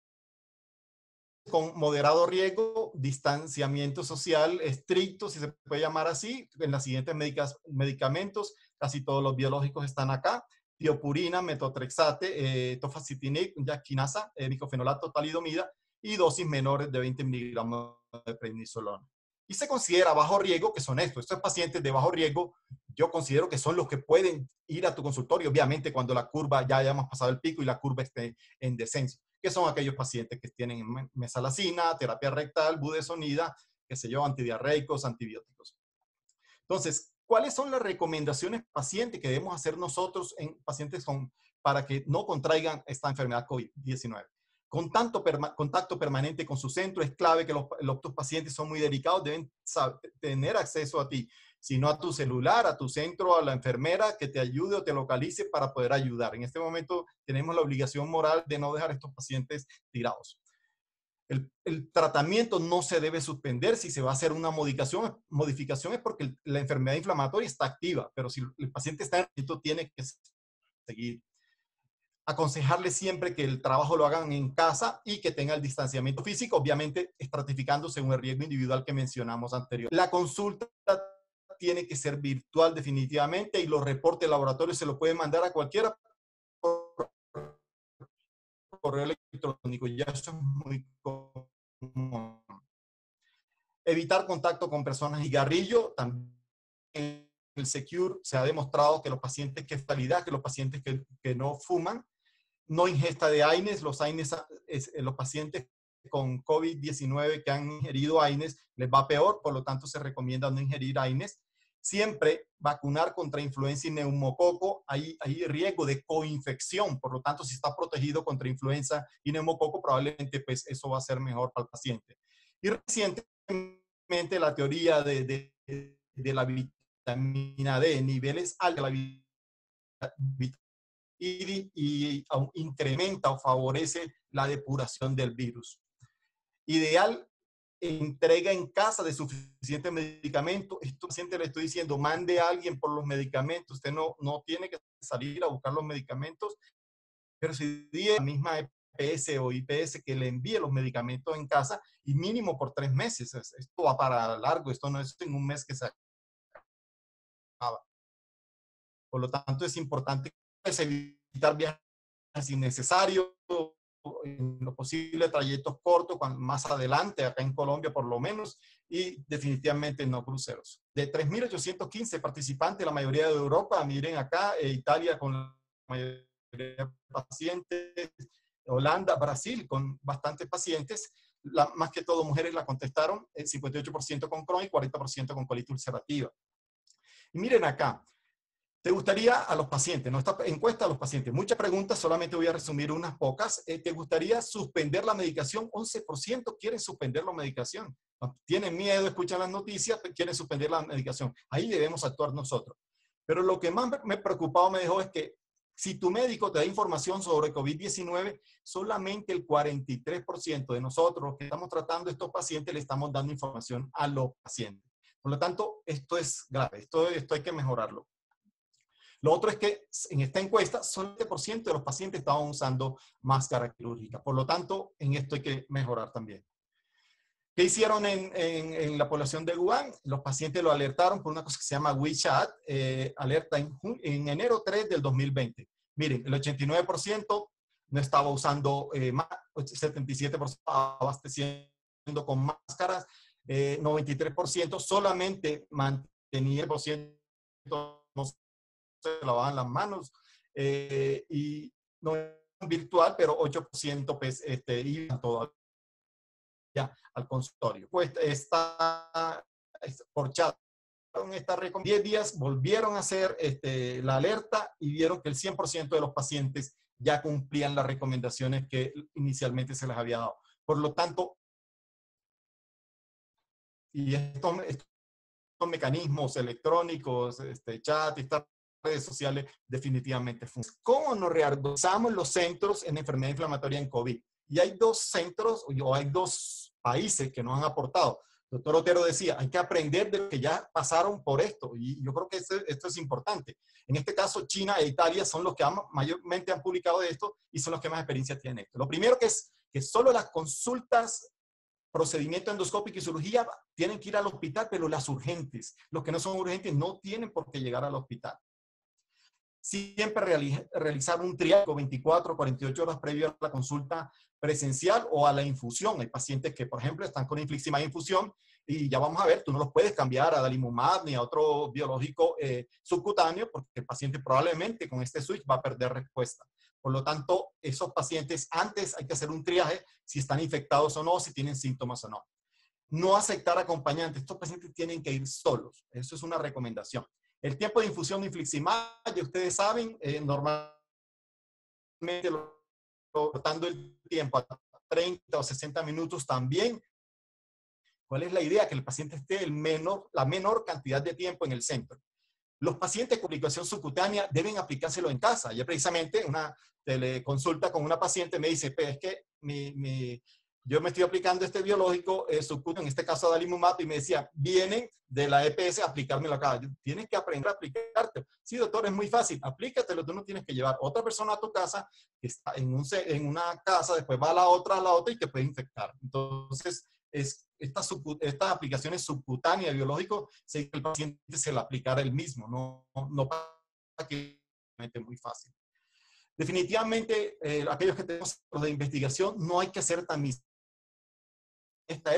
con moderado riesgo, distanciamiento social estricto, si se puede llamar así. En las siguientes medicamentos, casi todos los biológicos están acá: tiopurina, metotrexate, eh, tofacitinib, yaquinasa, eh, micofenolato, talidomida, y dosis menores de veinte miligramos de prednisolona. Y se considera bajo riesgo, que son estos. Estos pacientes de bajo riesgo, yo considero que son los que pueden ir a tu consultorio, obviamente cuando la curva ya hayamos pasado el pico y la curva esté en descenso, que son aquellos pacientes que tienen mesalazina, terapia rectal, budesonida, qué sé yo, antidiarreicos, antibióticos. Entonces, ¿cuáles son las recomendaciones pacientes que debemos hacer nosotros en pacientes con, para que no contraigan esta enfermedad COVID diecinueve? Contacto, perma, contacto permanente con su centro es clave, que los, los tus pacientes son muy delicados, deben saber, tener acceso a ti, si no a tu celular, a tu centro, a la enfermera que te ayude o te localice para poder ayudar. En este momento tenemos la obligación moral de no dejar a estos pacientes tirados. El, el tratamiento no se debe suspender. Si se va a hacer una modificación, modificación es porque el, la enfermedad inflamatoria está activa, pero si el paciente está en riesgo, tiene que seguir. Aconsejarle siempre que el trabajo lo hagan en casa y que tenga el distanciamiento físico, obviamente estratificando según el riesgo individual que mencionamos anterior. La consulta tiene que ser virtual definitivamente, y los reportes de laboratorio se los pueden mandar a cualquiera por correo electrónico. Ya eso es muy común. Evitar contacto con personas y cigarrillo. También en el SECURE se ha demostrado que los pacientes que fatalidad, que los pacientes que, que no fuman, no ingesta de AINES. Los AINES, es, los pacientes con COVID diecinueve que han ingerido AINES les va peor, por lo tanto se recomienda no ingerir AINES. Siempre vacunar contra influenza y neumococo. Hay, hay riesgo de coinfección, por lo tanto, si está protegido contra influenza y neumococo, probablemente pues, eso va a ser mejor para el paciente. Y recientemente la teoría de, de, de la vitamina D, niveles altos de la vitamina D, y incrementa o favorece la depuración del virus. Ideal, entrega en casa de suficiente medicamento. Este paciente le estoy diciendo, mande a alguien por los medicamentos. Usted no, no tiene que salir a buscar los medicamentos, pero si dice la misma E P S o I P S que le envíe los medicamentos en casa, y mínimo por tres meses. Esto va para largo, esto no es en un mes que se acaba. Por lo tanto, es importante evitar viajes innecesarios, en lo posible trayectos cortos, más adelante, acá en Colombia por lo menos, y definitivamente no cruceros. De tres mil ochocientos quince participantes, la mayoría de Europa, miren acá, eh, Italia con la mayoría de pacientes, Holanda, Brasil, con bastantes pacientes, la, más que todo mujeres la contestaron, el cincuenta y ocho por ciento con Crohn y cuarenta por ciento con colitis ulcerativa. Y miren acá, ¿te gustaría a los pacientes, no esta encuesta a los pacientes? Muchas preguntas, solamente voy a resumir unas pocas. Eh, ¿Te gustaría suspender la medicación? once por ciento quieren suspender la medicación. Tienen miedo, escuchan las noticias, quieren suspender la medicación. Ahí debemos actuar nosotros. Pero lo que más me preocupado me dejó es que si tu médico te da información sobre COVID diecinueve, solamente el cuarenta y tres por ciento de nosotros los que estamos tratando a estos pacientes le estamos dando información a los pacientes. Por lo tanto, esto es grave, esto, esto hay que mejorarlo. Lo otro es que en esta encuesta, solo el siete por ciento de los pacientes estaban usando máscara quirúrgica. Por lo tanto, en esto hay que mejorar también. ¿Qué hicieron en, en, en la población de Wuhan? Los pacientes lo alertaron por una cosa que se llama WeChat, eh, alerta en, en enero tres del dos mil veinte. Miren, el ochenta y nueve por ciento no estaba usando, eh, setenta y siete por ciento abasteciendo con máscaras, eh, noventa y tres por ciento solamente mantenía el por ciento no se lavaban las manos, eh, y no virtual, pero ocho por ciento pues, este, iban todavía al consultorio. Pues está por chat. Esta diez días volvieron a hacer este, la alerta y vieron que el cien por ciento de los pacientes ya cumplían las recomendaciones que inicialmente se les había dado. Por lo tanto, y estos, estos mecanismos electrónicos, este, chat y estas redes sociales definitivamente funcionan. ¿Cómo nos reorganizamos los centros en enfermedad inflamatoria en COVID? Y hay dos centros o hay dos países que nos han aportado. El doctor Otero decía, hay que aprender de los que ya pasaron por esto. Y yo creo que esto, esto es importante. En este caso, China e Italia son los que han, mayormente han publicado de esto y son los que más experiencia tienen esto. Lo primero que es que solo las consultas, procedimiento endoscópico y cirugía tienen que ir al hospital, pero las urgentes, los que no son urgentes no tienen por qué llegar al hospital. Siempre reali realizar un triaje veinticuatro, cuarenta y ocho horas previo a la consulta presencial o a la infusión. Hay pacientes que, por ejemplo, están con infliximab de infusión y ya vamos a ver, tú no los puedes cambiar a adalimumab ni a otro biológico eh, subcutáneo porque el paciente probablemente con este switch va a perder respuesta. Por lo tanto, esos pacientes antes hay que hacer un triaje si están infectados o no, si tienen síntomas o no. No aceptar acompañantes. Estos pacientes tienen que ir solos. Eso es una recomendación. El tiempo de infusión de infliximab, ya ustedes saben, eh, normalmente lo, cortando el tiempo a treinta o sesenta minutos también. ¿Cuál es la idea? Que el paciente esté el menor, la menor cantidad de tiempo en el centro. Los pacientes con aplicación subcutánea deben aplicárselo en casa. Ayer precisamente una teleconsulta con una paciente me dice, es que mi, mi, yo me estoy aplicando este biológico eh, subcutáneo, en este caso adalimumab, y me decía, vienen de la E P S a aplicármelo acá. Tienes que aprender a aplicarte. Sí, doctor, es muy fácil. Aplícatelo, tú no tienes que llevar otra persona a tu casa, que está en, un, en una casa, después va a la otra, a la otra y te puede infectar. Entonces, es, estas, estas aplicaciones subcutáneas biológicos, se, el paciente se la aplicara él mismo, no, no para que es muy fácil. Definitivamente, eh, aquellos que tenemos de investigación, no hay que hacer tan esta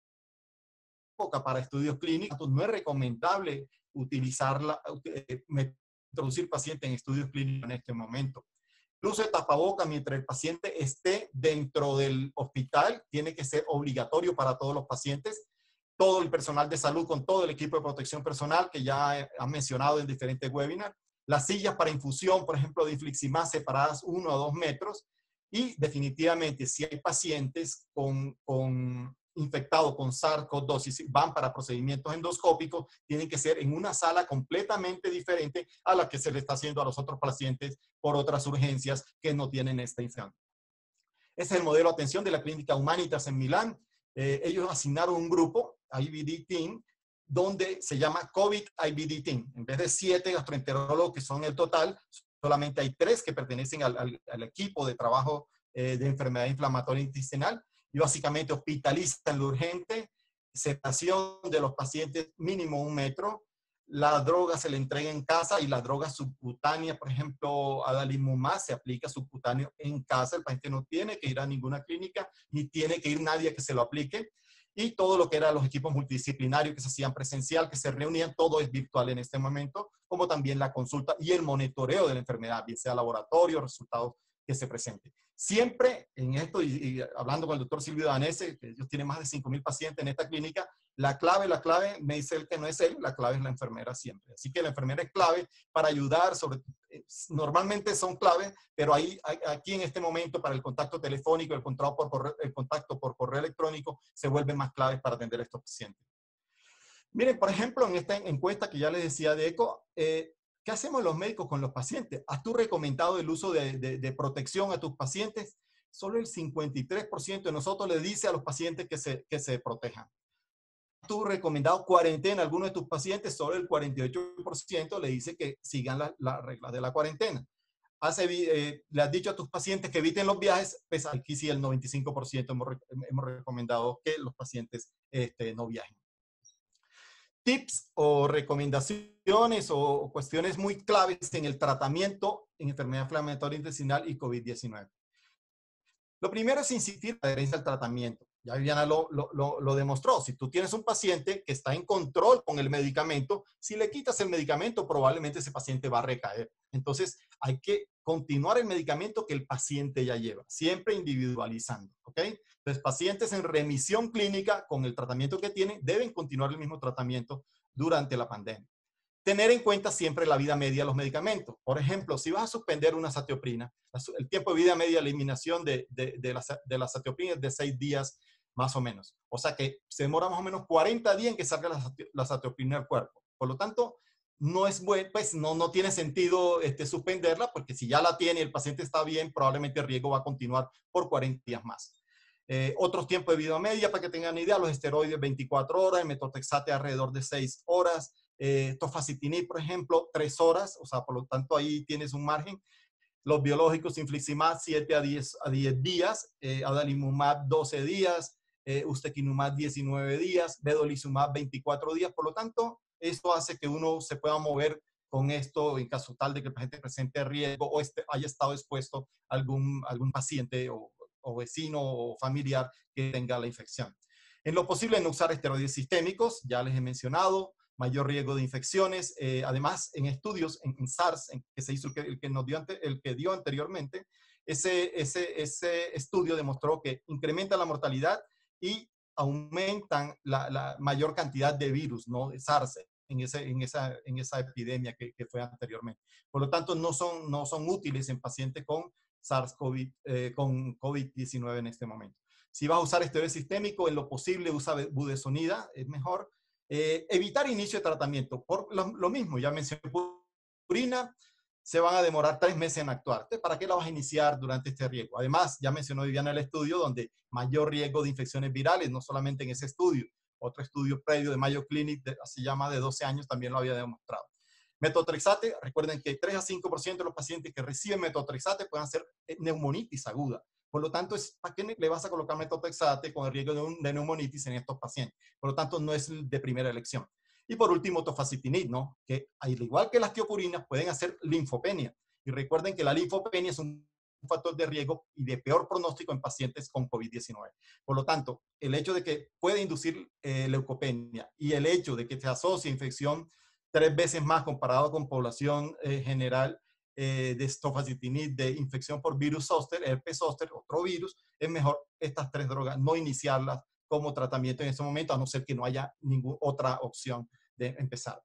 época para estudios clínicos, no es recomendable utilizarla, eh, introducir pacientes en estudios clínicos en este momento. El uso de tapabocas mientras el paciente esté dentro del hospital tiene que ser obligatorio para todos los pacientes. Todo el personal de salud con todo el equipo de protección personal que ya han mencionado en diferentes webinars. Las sillas para infusión, por ejemplo, de infliximab separadas uno a dos metros. Y definitivamente, si hay pacientes con, con infectados con SARS CoV dos y van para procedimientos endoscópicos, tienen que ser en una sala completamente diferente a la que se le está haciendo a los otros pacientes por otras urgencias que no tienen esta infección. Ese es el modelo de atención de la Clínica Humanitas en Milán. Eh, ellos asignaron un grupo, I B D Team, donde se llama COVID I B D Team. En vez de siete gastroenterólogos que son el total, solamente hay tres que pertenecen al, al, al equipo de trabajo eh, de enfermedad inflamatoria intestinal y básicamente hospitalizan lo urgente, sedación de los pacientes mínimo un metro, la droga se le entrega en casa y la droga subcutánea, por ejemplo, adalimumab se aplica subcutáneo en casa, el paciente no tiene que ir a ninguna clínica ni tiene que ir nadie a que se lo aplique. Y todo lo que eran los equipos multidisciplinarios que se hacían presencial, que se reunían, todo es virtual en este momento, como también la consulta y el monitoreo de la enfermedad, bien sea laboratorio, resultados que se presente. Siempre en esto, y, y hablando con el doctor Silvio Danese, que ellos tienen más de cinco mil pacientes en esta clínica, la clave, la clave, me dice él que no es él, la clave es la enfermera siempre. Así que la enfermera es clave para ayudar, sobre, normalmente son claves, pero ahí, aquí en este momento para el contacto telefónico, el contacto por correo, el contacto por correo electrónico se vuelven más claves para atender a estos pacientes. Miren, por ejemplo, en esta encuesta que ya les decía de ECO, eh, ¿qué hacemos los médicos con los pacientes? ¿Has tú recomendado el uso de, de, de protección a tus pacientes? Solo el cincuenta y tres por ciento de nosotros le dice a los pacientes que se, que se protejan. ¿Has tú recomendado cuarentena a alguno de tus pacientes? Solo el cuarenta y ocho por ciento le dice que sigan las la reglas de la cuarentena. ¿Has, eh, ¿Le has dicho a tus pacientes que eviten los viajes? Pues aquí sí el noventa y cinco por ciento hemos, hemos recomendado que los pacientes este, no viajen. Tips o recomendaciones o cuestiones muy claves en el tratamiento en enfermedad inflamatoria intestinal y COVID diecinueve. Lo primero es insistir en la adherencia al tratamiento. Ya Viviana lo, lo, lo, lo demostró. Si tú tienes un paciente que está en control con el medicamento, si le quitas el medicamento, probablemente ese paciente va a recaer. Entonces, hay que continuar el medicamento que el paciente ya lleva, siempre individualizando, ¿ok? Entonces, pacientes en remisión clínica con el tratamiento que tienen deben continuar el mismo tratamiento durante la pandemia. Tener en cuenta siempre la vida media de los medicamentos. Por ejemplo, si vas a suspender una satioprina, el tiempo de vida media de eliminación de, de, de, la, de la satioprina es de seis días más o menos. O sea que se demora más o menos cuarenta días en que salga la, la satioprina del cuerpo. Por lo tanto, no es bueno, pues no, no tiene sentido este, suspenderla, porque si ya la tiene y el paciente está bien, probablemente el riesgo va a continuar por cuarenta días más. Eh, otros tiempos de vida media, para que tengan idea, los esteroides veinticuatro horas, el metotrexate alrededor de seis horas, eh, tofacitinib, por ejemplo, tres horas, o sea, por lo tanto ahí tienes un margen. Los biológicos infliximab siete a diez días, eh, adalimumab doce días, eh, ustekinumab diecinueve días, vedolizumab veinticuatro días, por lo tanto, esto hace que uno se pueda mover con esto en caso tal de que el paciente presente riesgo o este, haya estado expuesto a algún, algún paciente o, o vecino o familiar que tenga la infección. En lo posible, no usar esteroides sistémicos, ya les he mencionado, mayor riesgo de infecciones. Eh, además, en estudios en, en SARS, en que se hizo el que, el que nos dio, ante, el que dio anteriormente, ese, ese, ese estudio demostró que incrementa la mortalidad y aumentan la, la mayor cantidad de virus, ¿no? SARS, en, ese, en, esa, en esa epidemia que, que fue anteriormente. Por lo tanto, no son, no son útiles en pacientes con SARS-CoV, eh, con COVID diecinueve en este momento. Si vas a usar esteroide sistémico, en lo posible usa budesonida, es mejor. Eh, evitar inicio de tratamiento. Por lo, lo mismo, ya mencioné purina, se van a demorar tres meses en actuar. ¿Para qué la vas a iniciar durante este riesgo? Además, ya mencionó Viviana el estudio donde mayor riesgo de infecciones virales, no solamente en ese estudio, otro estudio previo de Mayo Clinic, de, se llama de doce años, también lo había demostrado. Metotrexate, recuerden que tres a cinco por ciento de los pacientes que reciben metotrexate pueden hacer neumonitis aguda. Por lo tanto, ¿para qué le vas a colocar metotrexate con el riesgo de, un, de neumonitis en estos pacientes? Por lo tanto, no es de primera elección. Y por último, tofacitinib, ¿no? Que al igual que las tiopurinas, pueden hacer linfopenia. Y recuerden que la linfopenia es un factor de riesgo y de peor pronóstico en pacientes con COVID diecinueve. Por lo tanto, el hecho de que puede inducir eh, leucopenia y el hecho de que se asocie infección tres veces más comparado con población eh, general eh, de tofacitinib, de infección por virus zóster, herpes zóster, otro virus, es mejor estas tres drogas no iniciarlas como tratamiento en este momento, a no ser que no haya ninguna otra opción de empezar.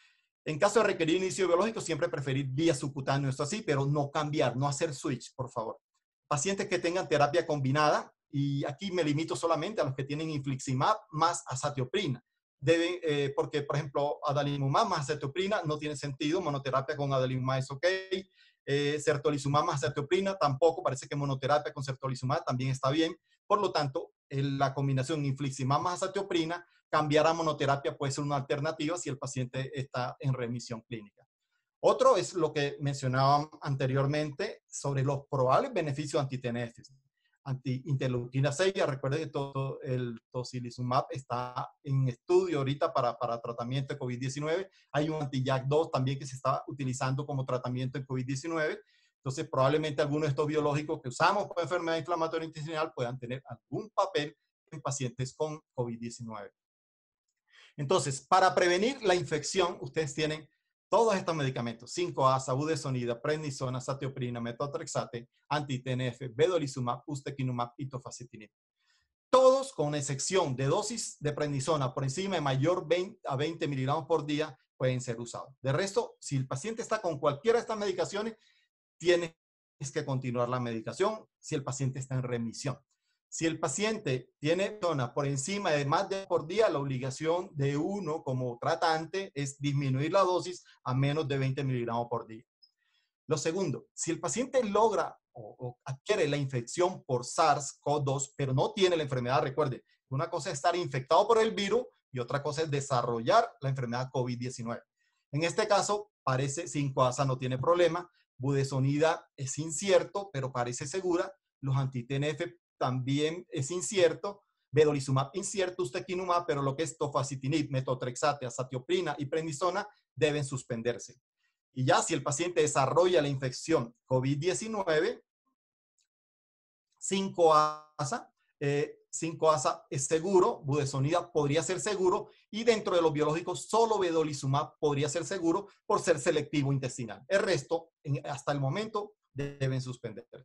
En caso de requerir inicio biológico, siempre preferir vía subcutánea, esto así, pero no cambiar, no hacer switch, por favor. Pacientes que tengan terapia combinada, y aquí me limito solamente a los que tienen infliximab más azatioprina. Deben, eh, porque, por ejemplo, adalimumab más azatioprina no tiene sentido, monoterapia con adalimumab es ok, eh, certolizumab más azatioprina tampoco, parece que monoterapia con certolizumab también está bien. Por lo tanto, la combinación infliximab más azatioprina, cambiar a monoterapia puede ser una alternativa si el paciente está en remisión clínica. Otro es lo que mencionaba anteriormente sobre los probables beneficios antitenestes. Anti-interleuquina seis, recuerden que todo el tocilizumab está en estudio ahorita para, para tratamiento de COVID diecinueve. Hay un anti-J A K dos también que se está utilizando como tratamiento en COVID diecinueve. Entonces, probablemente algunos de estos biológicos que usamos para enfermedad inflamatoria intestinal puedan tener algún papel en pacientes con COVID diecinueve. Entonces, para prevenir la infección, ustedes tienen Todos estos medicamentos, cinco A S A, budesonida, prednisona, satioprina, metotrexate, anti-T N F, vedolizumab, ustekinumab y tofacitinib. Todos, con excepción de dosis de prednisona por encima de mayor veinte a veinte miligramos por día, pueden ser usados. De resto, si el paciente está con cualquiera de estas medicaciones, tienes que continuar la medicación si el paciente está en remisión. Si el paciente tiene zona por encima de más de por día, la obligación de uno como tratante es disminuir la dosis a menos de veinte miligramos por día. Lo segundo, si el paciente logra o, o adquiere la infección por SARS CoV dos, pero no tiene la enfermedad, recuerde, una cosa es estar infectado por el virus y otra cosa es desarrollar la enfermedad COVID diecinueve. En este caso, parece cinco A S A no tiene problema, budesonida es incierto, pero parece segura, los anti-T N F también es incierto, vedolizumab incierto, ustekinumab, pero lo que es tofacitinib, metotrexate, azatioprina y prednisona deben suspenderse. Y ya si el paciente desarrolla la infección COVID diecinueve, cinco A S A, eh, cinco A S A es seguro, budesonida podría ser seguro, y dentro de los biológicos solo vedolizumab podría ser seguro por ser selectivo intestinal. El resto, en, hasta el momento, deben suspenderse.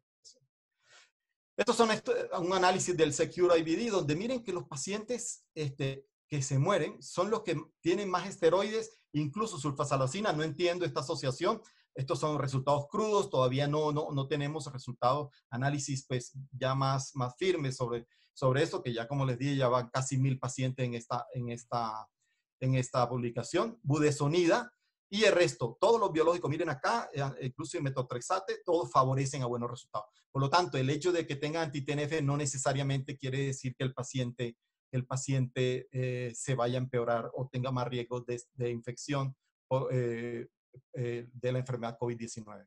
Estos son esto, un análisis del Secure I V D, donde miren que los pacientes este, que se mueren son los que tienen más esteroides, incluso sulfasalazina. No entiendo esta asociación. Estos son resultados crudos, todavía no, no, no tenemos resultados, análisis pues ya más, más firmes sobre, sobre esto, que ya como les dije, ya van casi mil pacientes en esta, en esta, en esta publicación. Budesonida y el resto, todos los biológicos, miren acá, incluso el metotrexate, todos favorecen a buenos resultados. Por lo tanto, el hecho de que tenga anti-T N F no necesariamente quiere decir que el paciente, el paciente eh, se vaya a empeorar o tenga más riesgos de, de infección o, eh, eh, de la enfermedad COVID diecinueve.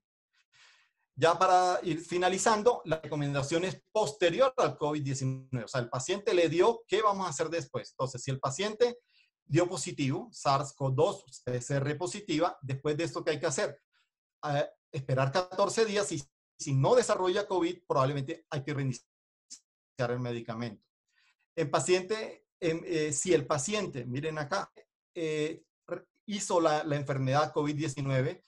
Ya para ir finalizando, la recomendación es posterior al COVID diecinueve. O sea, el paciente le dio, ¿qué vamos a hacer después? Entonces, si el paciente dio positivo, SARS CoV dos, P C R positiva, después de esto, ¿qué hay que hacer? Eh, esperar catorce días y si no desarrolla COVID, probablemente hay que reiniciar el medicamento. El paciente, eh, si el paciente, miren acá, eh, hizo la, la enfermedad COVID diecinueve,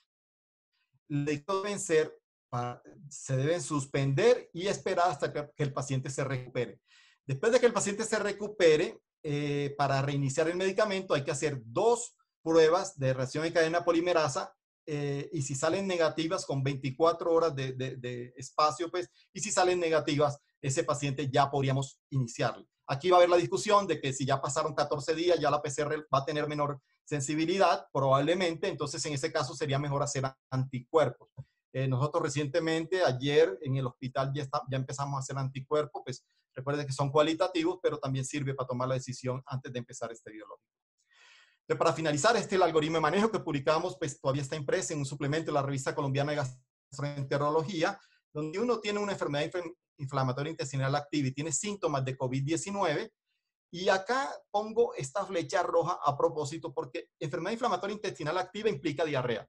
le deben ser, se deben suspender y esperar hasta que, que el paciente se recupere. Después de que el paciente se recupere, eh, para reiniciar el medicamento hay que hacer dos pruebas de reacción en cadena polimerasa. Eh, y si salen negativas con veinticuatro horas de, de, de espacio, pues, y si salen negativas, ese paciente ya podríamos iniciarlo. Aquí va a haber la discusión de que si ya pasaron catorce días, ya la P C R va a tener menor sensibilidad, probablemente, entonces en ese caso sería mejor hacer anticuerpos. Eh, nosotros recientemente, ayer en el hospital ya, está, ya empezamos a hacer anticuerpos, pues recuerden que son cualitativos, pero también sirve para tomar la decisión antes de empezar este biológico. Entonces, para finalizar, este el algoritmo de manejo que publicamos, pues todavía está impreso en un suplemento de la revista colombiana de gastroenterología, donde uno tiene una enfermedad inflamatoria intestinal activa y tiene síntomas de COVID diecinueve. Y acá pongo esta flecha roja a propósito porque enfermedad inflamatoria intestinal activa implica diarrea.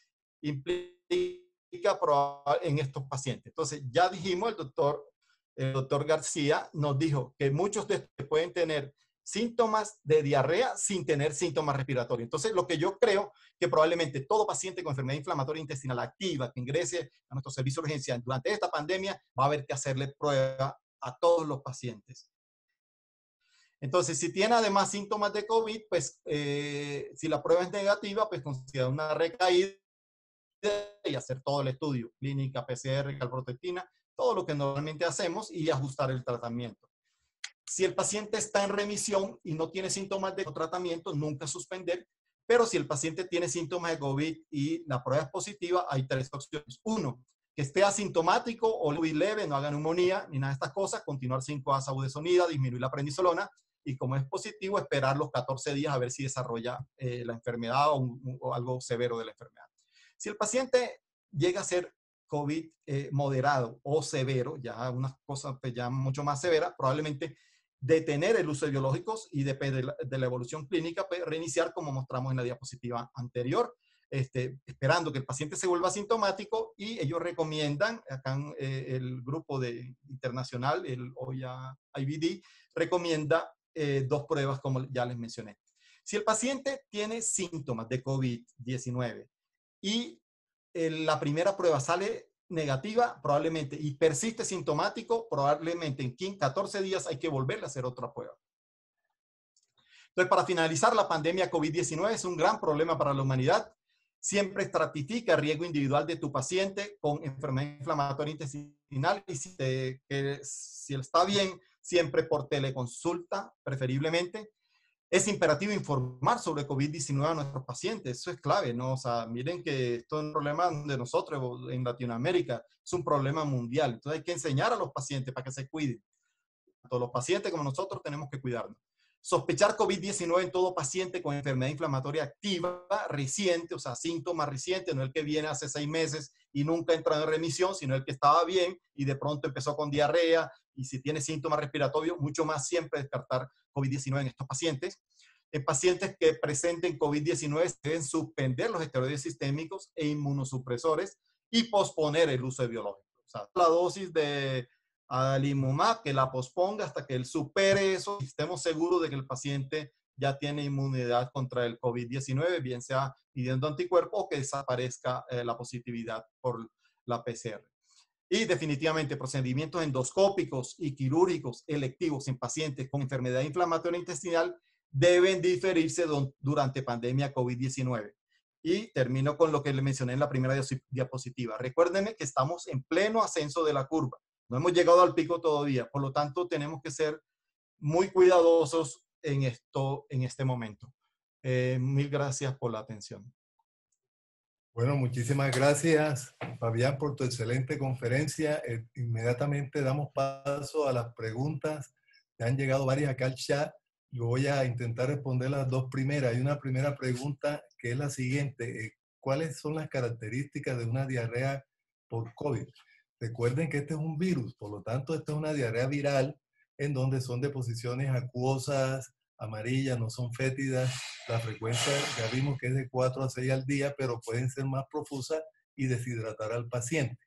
Implica en estos pacientes. Entonces, ya dijimos, el doctor, el doctor García nos dijo que muchos de estos pueden tener síntomas de diarrea sin tener síntomas respiratorios. Entonces, lo que yo creo que probablemente todo paciente con enfermedad inflamatoria intestinal activa que ingrese a nuestro servicio de urgencia durante esta pandemia va a haber que hacerle prueba a todos los pacientes. Entonces, si tiene además síntomas de COVID, pues eh, si la prueba es negativa, pues considera una recaída y hacer todo el estudio, clínica, P C R, calprotectina, todo lo que normalmente hacemos y ajustar el tratamiento. Si el paciente está en remisión y no tiene síntomas de tratamiento, nunca suspender. Pero si el paciente tiene síntomas de COVID y la prueba es positiva, hay tres opciones. Uno, que esté asintomático o COVID leve, no haga neumonía ni nada de estas cosas, continuar cinco A S A budesonida, disminuir la prednisolona y como es positivo, esperar los catorce días a ver si desarrolla eh, la enfermedad o, un, o algo severo de la enfermedad. Si el paciente llega a ser COVID eh, moderado o severo, ya una cosa pues, ya mucho más severa, probablemente detener el uso de biológicos y depende de la, de la evolución clínica, pues, reiniciar como mostramos en la diapositiva anterior, este, esperando que el paciente se vuelva asintomático y ellos recomiendan, acá en, eh, el grupo de, internacional, el O I A I V D, recomienda eh, dos pruebas como ya les mencioné. Si el paciente tiene síntomas de COVID diecinueve y eh, la primera prueba sale negativa, probablemente, y persiste sintomático, probablemente en catorce días hay que volverle a hacer otra prueba. Entonces, para finalizar, la pandemia COVID diecinueve es un gran problema para la humanidad. Siempre estratifica el riesgo individual de tu paciente con enfermedad inflamatoria intestinal y si, te, que, si está bien, siempre por teleconsulta, preferiblemente. Es imperativo informar sobre COVID diecinueve a nuestros pacientes. Eso es clave, ¿no? O sea, miren que esto es un problema de nosotros en Latinoamérica. Es un problema mundial. Entonces hay que enseñar a los pacientes para que se cuiden. Tanto los pacientes como nosotros tenemos que cuidarnos. Sospechar COVID diecinueve en todo paciente con enfermedad inflamatoria activa reciente, o sea, síntomas recientes, no el que viene hace seis meses y nunca entró en remisión, sino el que estaba bien y de pronto empezó con diarrea y si tiene síntomas respiratorios, mucho más siempre descartar COVID diecinueve en estos pacientes. En pacientes que presenten COVID diecinueve se deben suspender los esteroides sistémicos e inmunosupresores y posponer el uso de biológicos. O sea, la dosis de adalimumab, que la posponga hasta que él supere eso y estemos seguros de que el paciente ya tiene inmunidad contra el COVID diecinueve, bien sea pidiendo anticuerpos o que desaparezca eh, la positividad por la P C R. Y definitivamente procedimientos endoscópicos y quirúrgicos electivos en pacientes con enfermedad inflamatoria intestinal deben diferirse durante pandemia COVID diecinueve. Y termino con lo que le mencioné en la primera diapositiva. Recuérdenme que estamos en pleno ascenso de la curva. No hemos llegado al pico todavía, por lo tanto tenemos que ser muy cuidadosos en, esto, en este momento. Eh, mil gracias por la atención. Bueno, muchísimas gracias, Fabián, por tu excelente conferencia. Eh, inmediatamente damos paso a las preguntas. Te han llegado varias acá al chat. Yo voy a intentar responder las dos primeras. Hay una primera pregunta que es la siguiente. Eh, ¿Cuáles son las características de una diarrea por COVID? Recuerden que este es un virus, por lo tanto, esta es una diarrea viral en donde son deposiciones acuosas, amarillas, no son fétidas. La frecuencia ya vimos que es de cuatro a seis al día, pero pueden ser más profusas y deshidratar al paciente.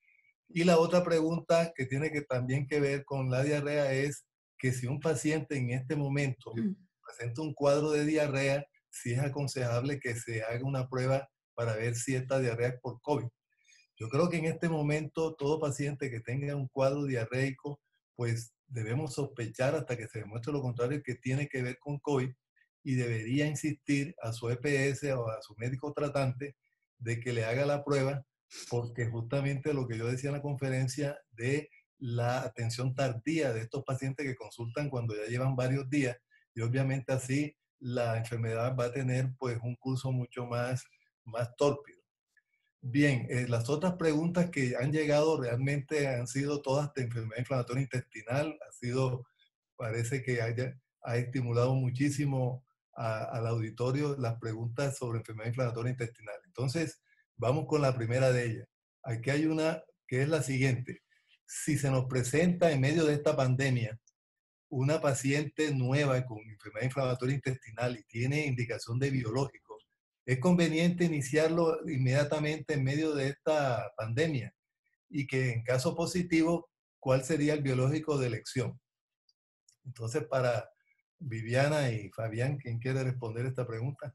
Y la otra pregunta que tiene que también que ver con la diarrea es que si un paciente en este momento presenta un cuadro de diarrea, si es aconsejable que se haga una prueba para ver si esta diarrea es por COVID. Yo creo que en este momento todo paciente que tenga un cuadro diarreico, pues debemos sospechar hasta que se demuestre lo contrario que tiene que ver con COVID y debería insistir a su E P S o a su médico tratante de que le haga la prueba, porque justamente lo que yo decía en la conferencia de la atención tardía de estos pacientes que consultan cuando ya llevan varios días y obviamente así la enfermedad va a tener pues un curso mucho más, más tórpido. Bien, eh, las otras preguntas que han llegado realmente han sido todas de enfermedad inflamatoria intestinal. Ha sido, parece que haya, ha estimulado muchísimo a, al auditorio las preguntas sobre enfermedad inflamatoria intestinal. Entonces, vamos con la primera de ellas. Aquí hay una que es la siguiente. Si se nos presenta en medio de esta pandemia una paciente nueva con enfermedad inflamatoria intestinal y tiene indicación de biológico, es conveniente iniciarlo inmediatamente en medio de esta pandemia y que en caso positivo, ¿cuál sería el biológico de elección? Entonces, para Viviana y Fabián, ¿quién quiere responder esta pregunta?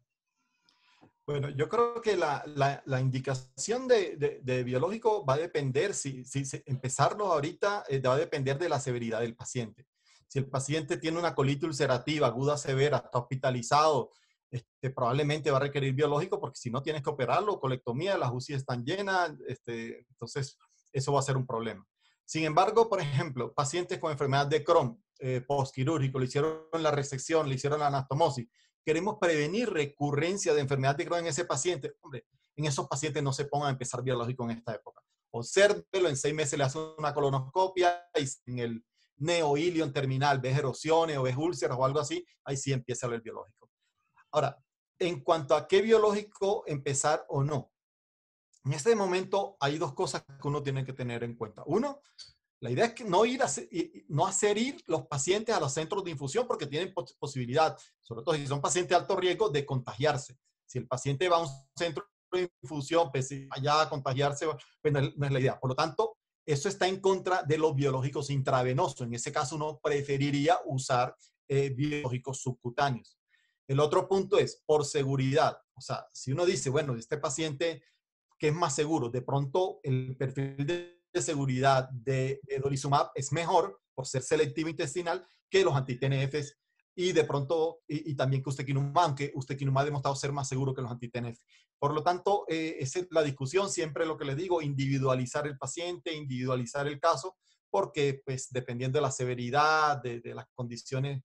Bueno, yo creo que la, la, la indicación de, de, de biológico va a depender, si, si empezarlo ahorita, eh, va a depender de la severidad del paciente. Si el paciente tiene una colitis ulcerativa aguda severa, está hospitalizado, Este, probablemente va a requerir biológico porque si no tienes que operarlo, colectomía, las U C I están llenas, este, entonces eso va a ser un problema. Sin embargo, por ejemplo, pacientes con enfermedad de Crohn, eh, postquirúrgico, le hicieron la resección, le hicieron la anastomosis, queremos prevenir recurrencia de enfermedad de Crohn en ese paciente. Hombre, en esos pacientes no se pongan a empezar biológico en esta época. Obsérvelo, en seis meses le hacen una colonoscopia y en el neoilion terminal ves erosiones o ves úlceras o algo así, ahí sí empieza el biológico. Ahora, en cuanto a qué biológico empezar o no, en este momento hay dos cosas que uno tiene que tener en cuenta. Uno, la idea es que no, ir a, no hacer ir los pacientes a los centros de infusión porque tienen posibilidad, sobre todo si son pacientes de alto riesgo, de contagiarse. Si el paciente va a un centro de infusión, pues allá a contagiarse, pues no es la idea. Por lo tanto, eso está en contra de los biológicos intravenosos. En ese caso, uno preferiría usar eh, biológicos subcutáneos. El otro punto es, por seguridad, o sea, si uno dice, bueno, este paciente que es más seguro. De pronto, el perfil de, de seguridad de vedolizumab es mejor por ser selectivo intestinal que los anti-T N Fs y de pronto, y, y también que ustekinumab, aunque ustekinumab ha demostrado ser más seguro que los anti-T N F. Por lo tanto, eh, esa es la discusión, siempre lo que les digo, individualizar el paciente, individualizar el caso, porque pues dependiendo de la severidad, de, de las condiciones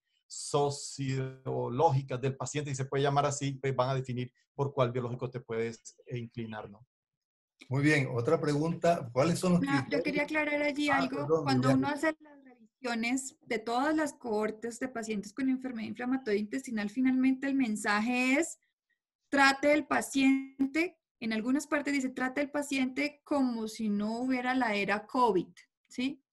sociológicas del paciente, y se puede llamar así, pues van a definir por cuál biológico te puedes inclinar, ¿no? Muy bien, otra pregunta, ¿cuáles son los Ah, criterios? yo quería aclarar allí Ah, algo. perdón, Cuando Liliana. uno hace las revisiones de todas las cohortes de pacientes con enfermedad inflamatoria intestinal, finalmente el mensaje es: trate el paciente, en algunas partes dice, trate el paciente como si no hubiera la era COVID, ¿sí?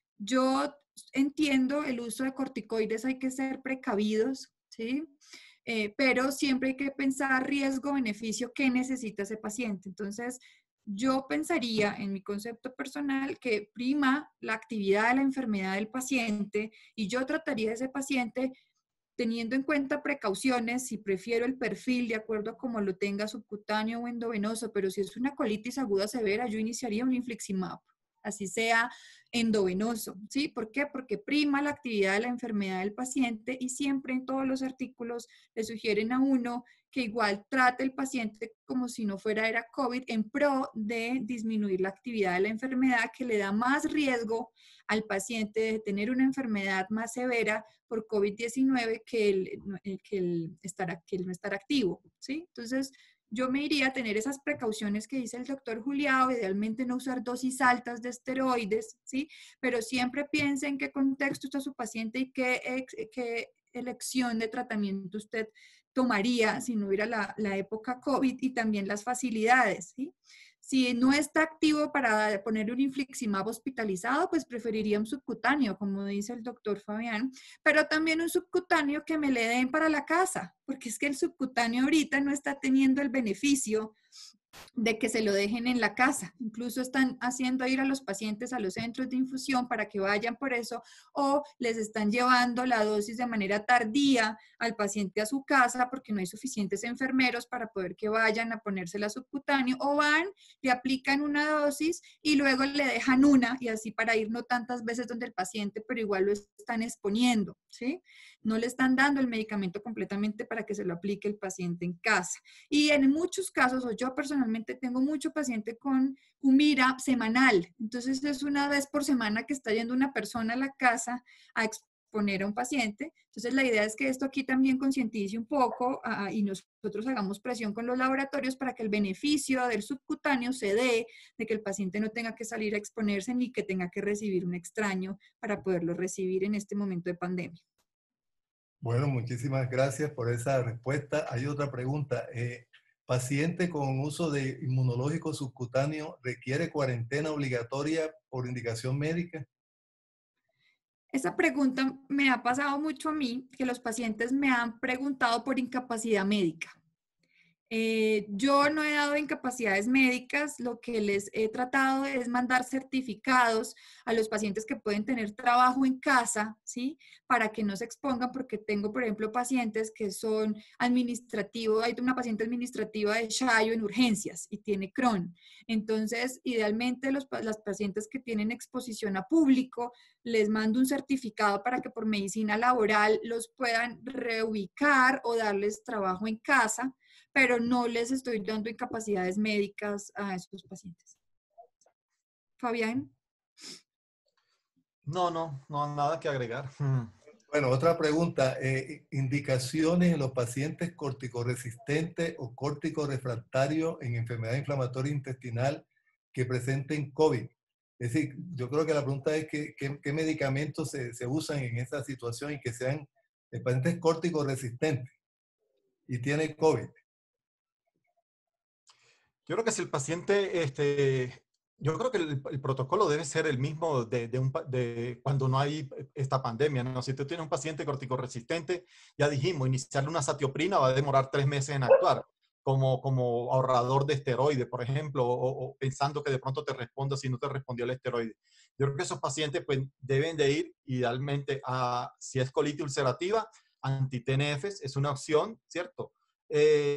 Yo entiendo el uso de corticoides, hay que ser precavidos, ¿sí? Eh, pero siempre hay que pensar riesgo-beneficio que necesita ese paciente. Entonces, yo pensaría en mi concepto personal que prima la actividad de la enfermedad del paciente y yo trataría a ese paciente teniendo en cuenta precauciones, si prefiero el perfil de acuerdo a cómo lo tenga subcutáneo o endovenoso, pero si es una colitis aguda severa, yo iniciaría un infliximab, así sea endovenoso, ¿sí? ¿Por qué? Porque prima la actividad de la enfermedad del paciente y siempre en todos los artículos le sugieren a uno que igual trate el paciente como si no fuera era COVID en pro de disminuir la actividad de la enfermedad que le da más riesgo al paciente de tener una enfermedad más severa por COVID diecinueve que el, el, que el, estar, que el no estar activo, ¿sí? Entonces, yo me iría a tener esas precauciones que dice el doctor Juliao, idealmente no usar dosis altas de esteroides, ¿sí? Pero siempre piense en qué contexto está su paciente y qué, ex, qué elección de tratamiento usted tomaría si no hubiera la, la época COVID y también las facilidades, ¿sí? Si no está activo para poner un infliximab hospitalizado, pues preferiría un subcutáneo, como dice el doctor Fabián, pero también un subcutáneo que me le den para la casa, porque es que el subcutáneo ahorita no está teniendo el beneficio de que se lo dejen en la casa. Incluso están haciendo ir a los pacientes a los centros de infusión para que vayan por eso, o les están llevando la dosis de manera tardía al paciente a su casa porque no hay suficientes enfermeros para poder que vayan a ponérsela subcutáneo, o van, le aplican una dosis y luego le dejan una, y así para ir no tantas veces donde el paciente, pero igual lo están exponiendo, ¿sí? No le están dando el medicamento completamente para que se lo aplique el paciente en casa. Y en muchos casos, o yo personalmente tengo mucho paciente con Humira semanal, entonces es una vez por semana que está yendo una persona a la casa a exponer a un paciente. Entonces la idea es que esto aquí también concientice un poco uh, y nosotros hagamos presión con los laboratorios para que el beneficio del subcutáneo se dé, de que el paciente no tenga que salir a exponerse ni que tenga que recibir un extraño para poderlo recibir en este momento de pandemia. Bueno, muchísimas gracias por esa respuesta. Hay otra pregunta. Eh, ¿Paciente con uso de inmunológico subcutáneo requiere cuarentena obligatoria por indicación médica? Esa pregunta me ha pasado mucho a mí, que los pacientes me han preguntado por incapacidad médica. Eh, yo no he dado incapacidades médicas, lo que les he tratado es mandar certificados a los pacientes que pueden tener trabajo en casa, ¿sí? Para que no se expongan, porque tengo, por ejemplo, pacientes que son administrativos, hay una paciente administrativa de Chayo en urgencias y tiene Crohn. Entonces, idealmente los, las pacientes que tienen exposición a público, les mando un certificado para que por medicina laboral los puedan reubicar o darles trabajo en casa, pero no les estoy dando incapacidades médicas a estos pacientes. Fabián. No, no, no, nada que agregar. Bueno, otra pregunta. Eh, indicaciones en los pacientes corticoresistentes o corticorefractarios en enfermedad inflamatoria intestinal que presenten COVID. Es decir, yo creo que la pregunta es que, que, qué medicamentos se, se usan en esa situación y que sean eh, pacientes corticoresistentes y tienen COVID. Yo creo que si el paciente, este, yo creo que el, el protocolo debe ser el mismo de, de, un, de cuando no hay esta pandemia, ¿no? Si tú tienes un paciente corticoresistente, ya dijimos, iniciarle una satioprina va a demorar tres meses en actuar, como, como ahorrador de esteroides, por ejemplo, o, o pensando que de pronto te responda si no te respondió el esteroide. Yo creo que esos pacientes pues, deben de ir idealmente a, si es colitis ulcerativa, anti-T N Fs, es una opción, ¿cierto? Eh,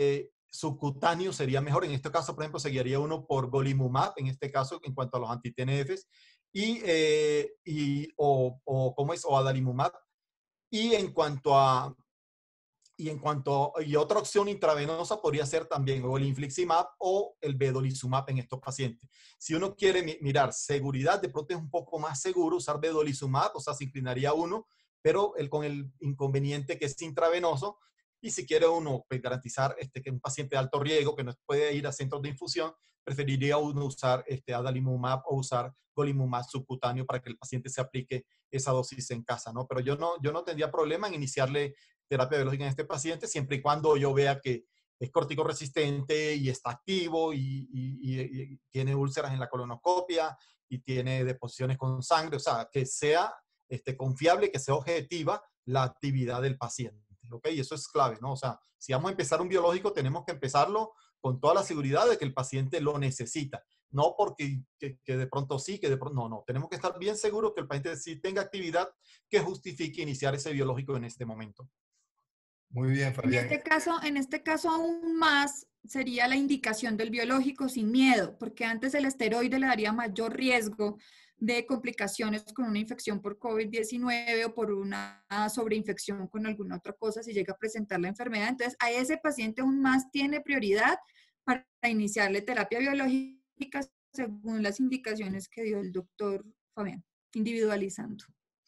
subcutáneo sería mejor. En este caso, por ejemplo, seguiría uno por golimumab, en este caso, en cuanto a los anti-T N Fs, y, eh, y, o, o, ¿cómo es? O adalimumab. Y en cuanto a, y en cuanto, y otra opción intravenosa podría ser también o el infliximab o el vedolizumab en estos pacientes. Si uno quiere mi, mirar seguridad, de pronto es un poco más seguro usar vedolizumab, o sea, se inclinaría uno, pero el, con el inconveniente que es intravenoso. Y si quiere uno pues, garantizar este, que es un paciente de alto riesgo, que no puede ir a centros de infusión, preferiría uno usar este, adalimumab o usar golimumab subcutáneo para que el paciente se aplique esa dosis en casa, ¿no? Pero yo no, yo no tendría problema en iniciarle terapia biológica en este paciente, siempre y cuando yo vea que es corticoresistente y está activo y, y, y, y tiene úlceras en la colonoscopia y tiene deposiciones con sangre, o sea, que sea este, confiable, que sea objetiva la actividad del paciente. ¿Ok? Y eso es clave, ¿no? O sea, si vamos a empezar un biológico, tenemos que empezarlo con toda la seguridad de que el paciente lo necesita. No porque que, que de pronto sí, que de pronto no, no. Tenemos que estar bien seguros que el paciente sí tenga actividad que justifique iniciar ese biológico en este momento. Muy bien, Fabián. En este caso, en este caso aún más sería la indicación del biológico sin miedo, porque antes el esteroide le daría mayor riesgo de complicaciones con una infección por COVID diecinueve o por una sobreinfección con alguna otra cosa si llega a presentar la enfermedad. Entonces, a ese paciente aún más tiene prioridad para iniciarle terapia biológica según las indicaciones que dio el doctor Fabián, individualizando.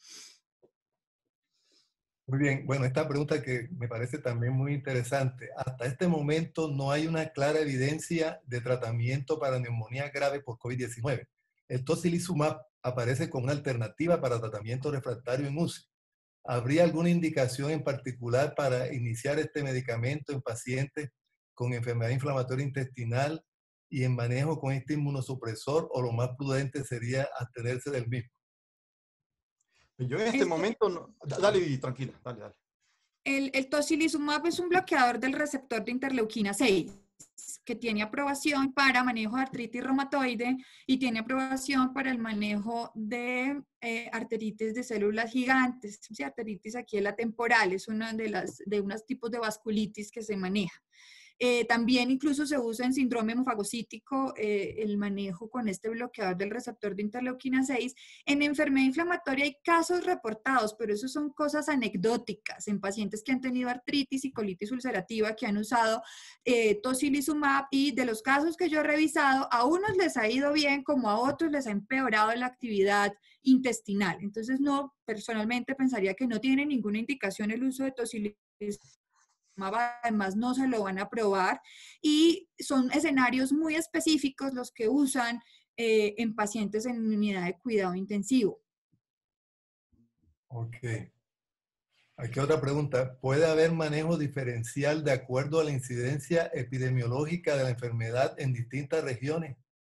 Muy bien, bueno, esta pregunta que me parece también muy interesante. Hasta este momento no hay una clara evidencia de tratamiento para neumonía grave por COVID diecinueve. El tocilizumab aparece como una alternativa para tratamiento refractario en U C I. ¿Habría alguna indicación en particular para iniciar este medicamento en pacientes con enfermedad inflamatoria intestinal y en manejo con este inmunosupresor, o lo más prudente sería abstenerse del mismo? Yo en este, este momento, no, dale, tranquila, dale, dale. El, el tocilizumab es un bloqueador del receptor de interleuquina seis, que tiene aprobación para manejo de artritis reumatoide y tiene aprobación para el manejo de eh, arteritis de células gigantes. Sí, arteritis aquí en la temporal, es una de las de unos tipos de vasculitis que se maneja. Eh, también incluso se usa en síndrome hemofagocítico eh, el manejo con este bloqueador del receptor de interleuquina seis. En enfermedad inflamatoria hay casos reportados, pero eso son cosas anecdóticas en pacientes que han tenido artritis y colitis ulcerativa que han usado eh, tocilizumab, y de los casos que yo he revisado, a unos les ha ido bien como a otros les ha empeorado la actividad intestinal. Entonces, no, personalmente pensaría que no tiene ninguna indicación el uso de tocilizumab. Además no se lo van a probar, y son escenarios muy específicos los que usan eh, en pacientes en unidad de cuidado intensivo. Ok. Aquí otra pregunta. ¿Puede haber manejo diferencial de acuerdo a la incidencia epidemiológica de la enfermedad en distintas regiones?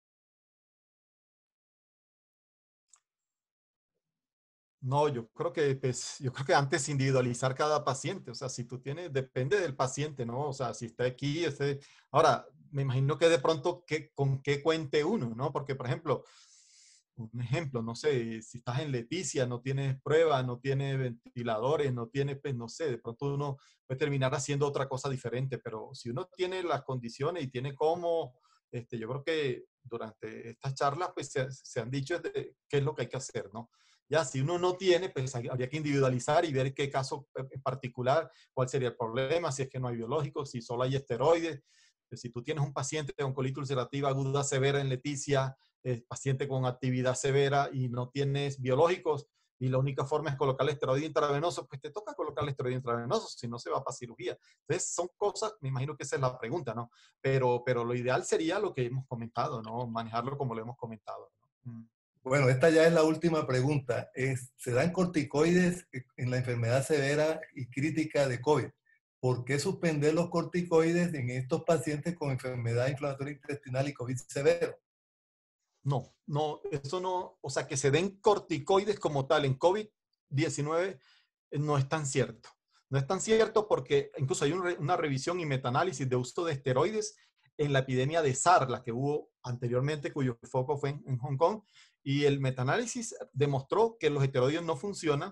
No, yo creo que, pues, yo creo que antes individualizar cada paciente, o sea, si tú tienes, depende del paciente, ¿no? O sea, si está aquí, este, ahora, me imagino que de pronto, ¿qué, con qué cuente uno, ¿no? Porque, por ejemplo, un ejemplo, no sé, si estás en Leticia, no tienes pruebas, no tienes ventiladores, no tienes, pues, no sé, de pronto uno puede terminar haciendo otra cosa diferente, pero si uno tiene las condiciones y tiene cómo, este, yo creo que durante estas charlas, pues, se, se han dicho de, qué es lo que hay que hacer, ¿no? Ya, si uno no tiene, pues habría que individualizar y ver qué caso en particular, cuál sería el problema, si es que no hay biológicos, si solo hay esteroides. Pues si tú tienes un paciente con colitis ulcerativa aguda severa en Leticia, eh, paciente con actividad severa y no tienes biológicos, y la única forma es colocarle esteroide intravenoso, pues te toca colocarle esteroide intravenoso, si no se va para cirugía. Entonces son cosas, me imagino que esa es la pregunta, ¿no? Pero, pero lo ideal sería lo que hemos comentado, ¿no? Manejarlo como lo hemos comentado, ¿no? Mm. Bueno, esta ya es la última pregunta. Es, ¿se dan corticoides en la enfermedad severa y crítica de COVID? ¿Por qué suspender los corticoides en estos pacientes con enfermedad inflamatoria intestinal y COVID severo? No, no, eso no, o sea, que se den corticoides como tal en COVID diecinueve no es tan cierto. No es tan cierto porque incluso hay un, una revisión y metaanálisis de uso de esteroides en la epidemia de SARS, la que hubo anteriormente, cuyo foco fue en, en Hong Kong, y el metaanálisis demostró que los esteroides no funcionan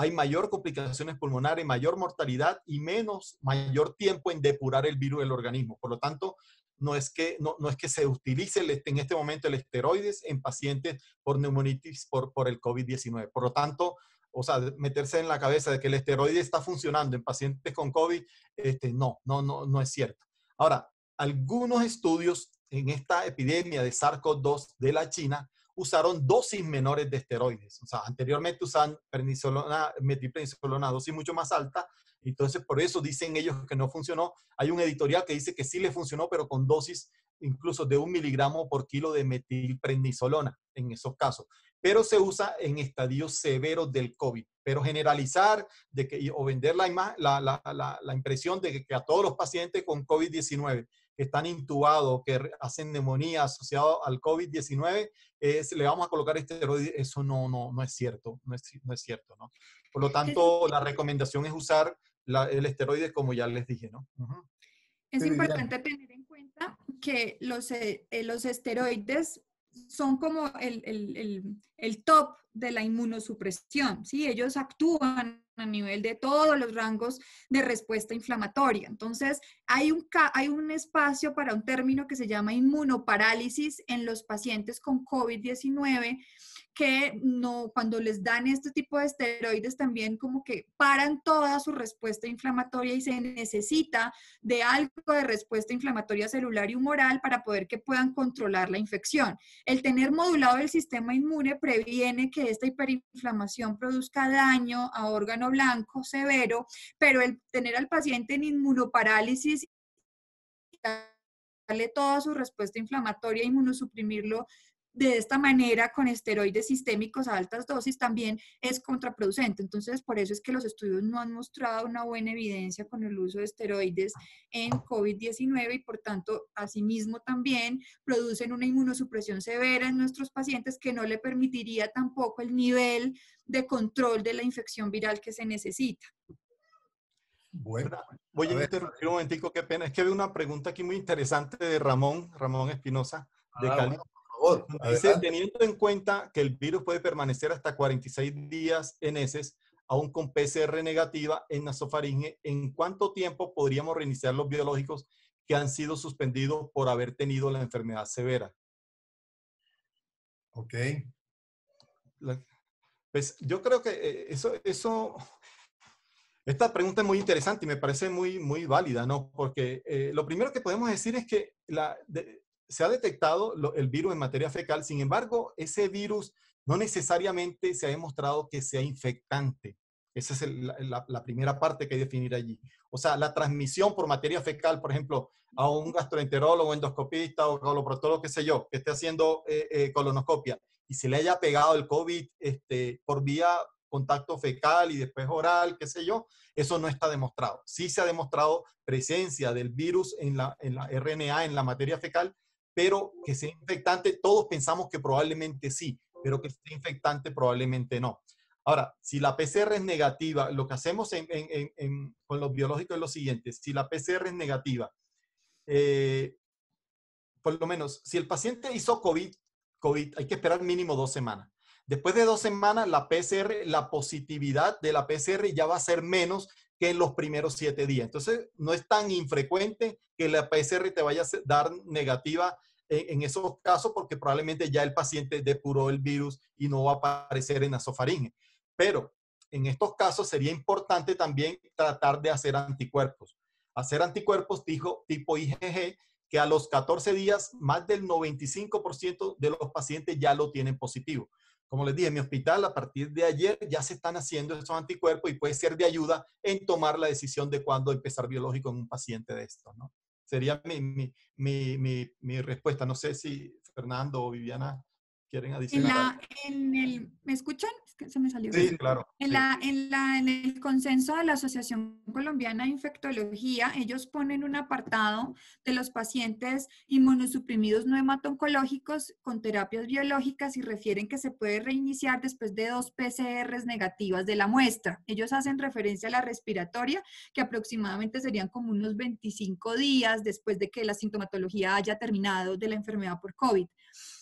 hay mayor complicaciones pulmonares, mayor mortalidad y menos, mayor tiempo en depurar el virus del organismo. Por lo tanto, no es que, no, no es que se utilice el, en este momento el esteroides en pacientes por neumonitis por, por el COVID diecinueve. Por lo tanto, o sea, meterse en la cabeza de que el esteroide está funcionando en pacientes con COVID, este, no, no, no, no es cierto. Ahora, algunos estudios en esta epidemia de SARS-CoV dos de la China usaron dosis menores de esteroides. O sea, anteriormente usaban prednisolona, metilprednisolona a dosis mucho más alta. Entonces, por eso dicen ellos que no funcionó. Hay un editorial que dice que sí le funcionó, pero con dosis incluso de un miligramo por kilo de metilprednisolona en esos casos. Pero se usa en estadios severos del COVID. Pero generalizar de que, o vender la, la, la, la, la impresión de que, que a todos los pacientes con COVID diecinueve que están intubados, que hacen neumonía asociada al COVID diecinueve, es, le vamos a colocar esteroides, eso no, no, no es cierto, no es, no es cierto, ¿no? Por lo tanto, la recomendación es usar la, el esteroide como ya les dije, ¿no? Uh-huh. Es importante tener en cuenta que los, eh, los esteroides son como el, el, el, el top de la inmunosupresión, ¿sí? Ellos actúan a nivel de todos los rangos de respuesta inflamatoria. Entonces, hay un, hay un espacio para un término que se llama inmunoparálisis en los pacientes con COVID diecinueve, que no, cuando les dan este tipo de esteroides también como que paran toda su respuesta inflamatoria y se necesita de algo de respuesta inflamatoria celular y humoral para poder que puedan controlar la infección. El tener modulado el sistema inmune previene que esta hiperinflamación produzca daño a órgano blanco severo, pero el tener al paciente en inmunoparálisis, darle toda su respuesta inflamatoria, inmunosuprimirlo de esta manera con esteroides sistémicos a altas dosis también es contraproducente. Entonces, por eso es que los estudios no han mostrado una buena evidencia con el uso de esteroides en COVID diecinueve y por tanto, asimismo también producen una inmunosupresión severa en nuestros pacientes que no le permitiría tampoco el nivel de control de la infección viral que se necesita. Bueno, voy a, a interrumpir un momentico, qué pena. Es que veo una pregunta aquí muy interesante de Ramón, Ramón Espinosa, de ah, Cali. Bueno. Favor, dice, teniendo en cuenta que el virus puede permanecer hasta cuarenta y seis días en heces, aún con P C R negativa en nasofaringe, ¿en cuánto tiempo podríamos reiniciar los biológicos que han sido suspendidos por haber tenido la enfermedad severa? Ok. La, pues yo creo que eso, eso, esta pregunta es muy interesante y me parece muy, muy válida, ¿no? Porque eh, lo primero que podemos decir es que la... De, se ha detectado lo, el virus en materia fecal, sin embargo, ese virus no necesariamente se ha demostrado que sea infectante. Esa es el, la, la primera parte que hay que definir allí. O sea, la transmisión por materia fecal, por ejemplo, a un gastroenterólogo, endoscopista o coloproctólogo, qué sé yo, que esté haciendo eh, eh, colonoscopia y se le haya pegado el COVID este, por vía contacto fecal y después oral, qué sé yo, eso no está demostrado. Sí se ha demostrado presencia del virus en la, en la R N A, en la materia fecal, pero que sea infectante, todos pensamos que probablemente sí, pero que sea infectante probablemente no. Ahora, si la P C R es negativa, lo que hacemos en, en, en, en, con los biológicos es lo siguiente, si la P C R es negativa, eh, por lo menos, si el paciente hizo COVID, COVID, hay que esperar mínimo dos semanas. Después de dos semanas, la P C R, la positividad de la P C R ya va a ser menos que en los primeros siete días. Entonces, no es tan infrecuente que la P C R te vaya a dar negativa en, en esos casos porque probablemente ya el paciente depuró el virus y no va a aparecer en nasofaringe. Pero en estos casos sería importante también tratar de hacer anticuerpos. Hacer anticuerpos tipo, tipo I G G, que a los catorce días más del noventa y cinco por ciento de los pacientes ya lo tienen positivo. Como les dije, en mi hospital a partir de ayer ya se están haciendo estos anticuerpos y puede ser de ayuda en tomar la decisión de cuándo empezar biológico en un paciente de estos, ¿no? Sería mi, mi, mi, mi, mi respuesta. No sé si Fernando o Viviana quieren adicionar. En la, en el, ¿me escuchan? Es que se me salió. Sí, claro. En, sí. la, en, la, en el consenso de la Asociación Colombiana de Infectología, ellos ponen un apartado de los pacientes inmunosuprimidos no hemato-oncológicos con terapias biológicas y refieren que se puede reiniciar después de dos P C Rs negativas de la muestra. Ellos hacen referencia a la respiratoria, que aproximadamente serían como unos veinticinco días después de que la sintomatología haya terminado de la enfermedad por COVID.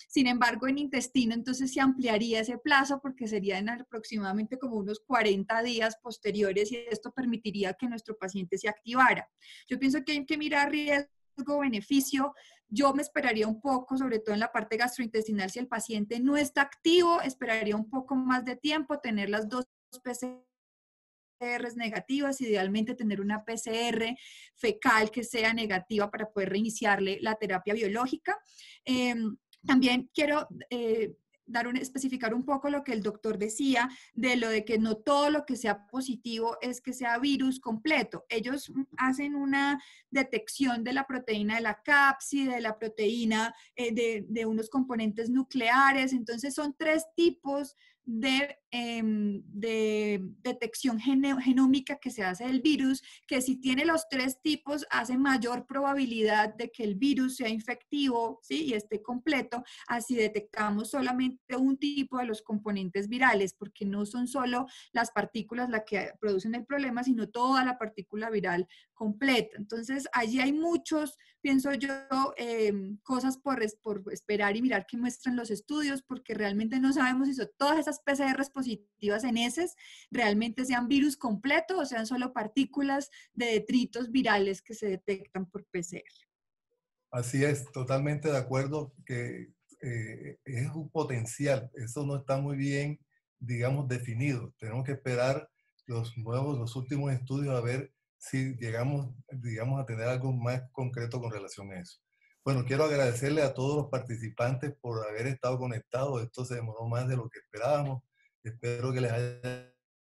Sin embargo, en intestino entonces se ampliaría ese plazo porque sería en aproximadamente como unos cuarenta días posteriores y esto permitiría que nuestro paciente se activara. Yo pienso que hay que mirar riesgo-beneficio. Yo me esperaría un poco, sobre todo en la parte gastrointestinal, si el paciente no está activo, esperaría un poco más de tiempo, tener las dos P C Rs negativas, idealmente tener una P C R fecal que sea negativa para poder reiniciarle la terapia biológica. Eh, también quiero eh, dar un, especificar un poco lo que el doctor decía de lo de que no todo lo que sea positivo es que sea virus completo. Ellos hacen una detección de la proteína de la cápside, de la proteína eh, de, de unos componentes nucleares. Entonces son tres tipos de, eh, de detección genómica que se hace del virus, que si tiene los tres tipos hace mayor probabilidad de que el virus sea infectivo, ¿sí? Y esté completo, así detectamos solamente un tipo de los componentes virales, porque no son solo las partículas las que producen el problema, sino toda la partícula viral completa. Entonces, allí hay muchos, pienso yo, eh, cosas por, por esperar y mirar que muestran los estudios, porque realmente no sabemos si son todas esas P C Rs positivas en heces realmente sean virus completo o sean solo partículas de detritos virales que se detectan por P C R. Así es, totalmente de acuerdo que eh, es un potencial. Eso no está muy bien, digamos, definido. Tenemos que esperar los nuevos, los últimos estudios a ver si llegamos, digamos, a tener algo más concreto con relación a eso. Bueno, quiero agradecerle a todos los participantes por haber estado conectados. Esto se demoró más de lo que esperábamos. Espero que les haya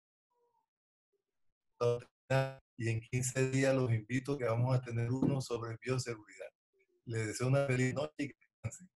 gustado. Y en quince días los invito que vamos a tener uno sobre bioseguridad. Les deseo una feliz noche y que descansen.